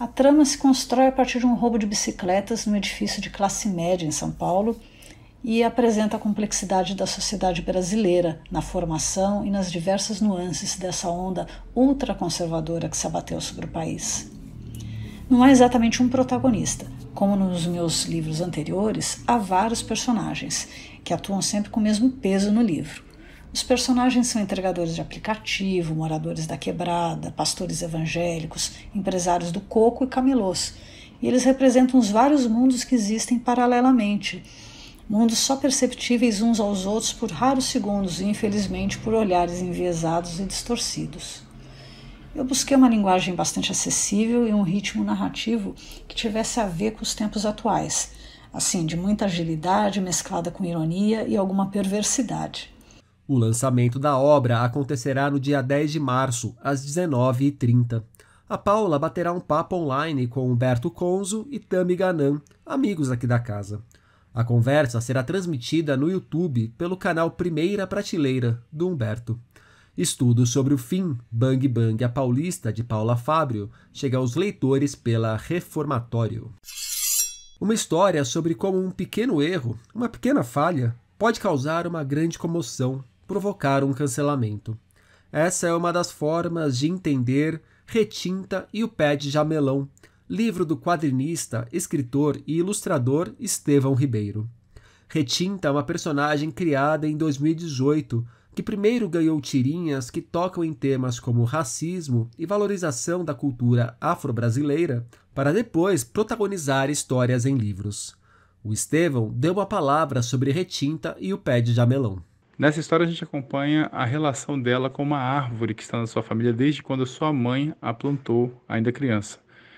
A trama se constrói a partir de um roubo de bicicletas num edifício de classe média em São Paulo e apresenta a complexidade da sociedade brasileira na formação e nas diversas nuances dessa onda ultraconservadora que se abateu sobre o país. Não há exatamente um protagonista. Como nos meus livros anteriores, há vários personagens, que atuam sempre com o mesmo peso no livro. Os personagens são entregadores de aplicativo, moradores da quebrada, pastores evangélicos, empresários do coco e camelôs. E eles representam os vários mundos que existem paralelamente, mundos só perceptíveis uns aos outros por raros segundos e, infelizmente, por olhares enviesados e distorcidos. Eu busquei uma linguagem bastante acessível e um ritmo narrativo que tivesse a ver com os tempos atuais, assim, de muita agilidade mesclada com ironia e alguma perversidade. O lançamento da obra acontecerá no dia 10 de março, às 19h30. A Paula baterá um papo online com Humberto Conzo e Tami Ganan, amigos aqui da casa. A conversa será transmitida no YouTube pelo canal Primeira Prateleira, do Humberto. Estudo sobre o fim Bang Bang a Paulista, de Paula Fábio, chega aos leitores pela Reformatório. Uma história sobre como um pequeno erro, uma pequena falha, pode causar uma grande comoção, provocar um cancelamento. Essa é uma das formas de entender Retinta e o Pé de Jamelão, livro do quadrinista, escritor e ilustrador Estevão Ribeiro. Retinta é uma personagem criada em 2018, que primeiro ganhou tirinhas que tocam em temas como racismo e valorização da cultura afro-brasileira, para depois protagonizar histórias em livros. O Estevão deu uma palavra sobre Retinta e o Pé de Jamelão. Nessa história a gente acompanha a relação dela com uma árvore que está na sua família desde quando a sua mãe a plantou, ainda criança.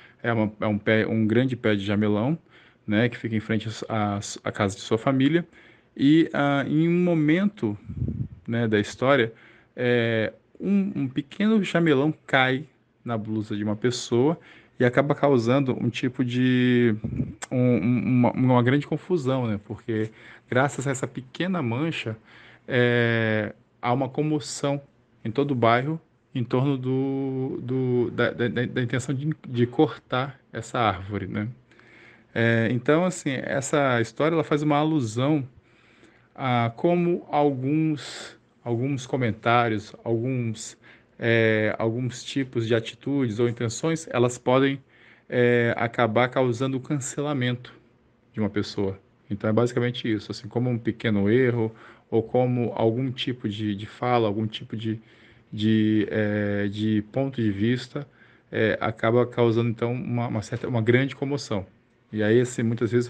É um grande pé de jamelão, né, que fica em frente à casa de sua família, e em um momento, né, da história, um pequeno jamelão cai na blusa de uma pessoa e acaba causando um tipo de uma grande confusão, né, porque graças a essa pequena mancha há uma comoção em todo o bairro em torno da intenção de cortar essa árvore, né? Então, assim, essa história ela faz uma alusão a como alguns comentários, alguns tipos de atitudes ou intenções, elas podem acabar causando o cancelamento de uma pessoa. Então, é basicamente isso, assim, como um pequeno erro ou como algum tipo de fala, algum tipo de ponto de vista acaba causando então uma grande comoção. E aí, assim, muitas vezes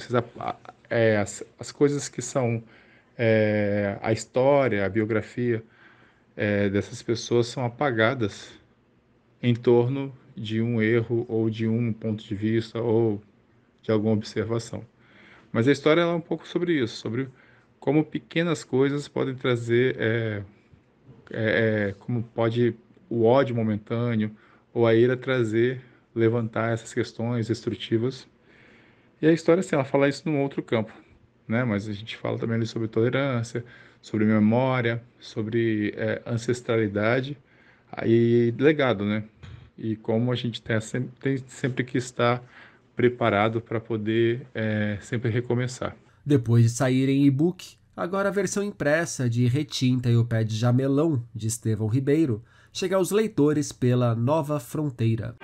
as coisas que são a história, a biografia dessas pessoas são apagadas em torno de um erro ou de um ponto de vista ou de alguma observação. Mas a história ela é um pouco sobre isso, sobre como pequenas coisas podem trazer, como pode o ódio momentâneo ou a ira levantar essas questões destrutivas. E a história, assim, ela fala isso num outro campo, né? Mas a gente fala também ali sobre tolerância, sobre memória, sobre ancestralidade e legado, né? E como a gente tem sempre que estar preparado para poder sempre recomeçar. Depois de sair em e-book, agora a versão impressa de Retinta e o Pé de Jamelão, de Estevão Ribeiro, chega aos leitores pela Nova Fronteira.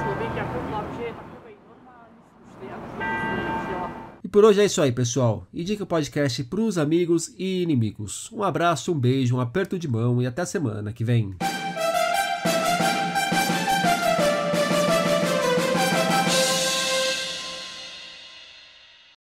E por hoje é isso aí, pessoal. Indique o podcast para os amigos e inimigos. Um abraço, um beijo, um aperto de mão e até semana que vem.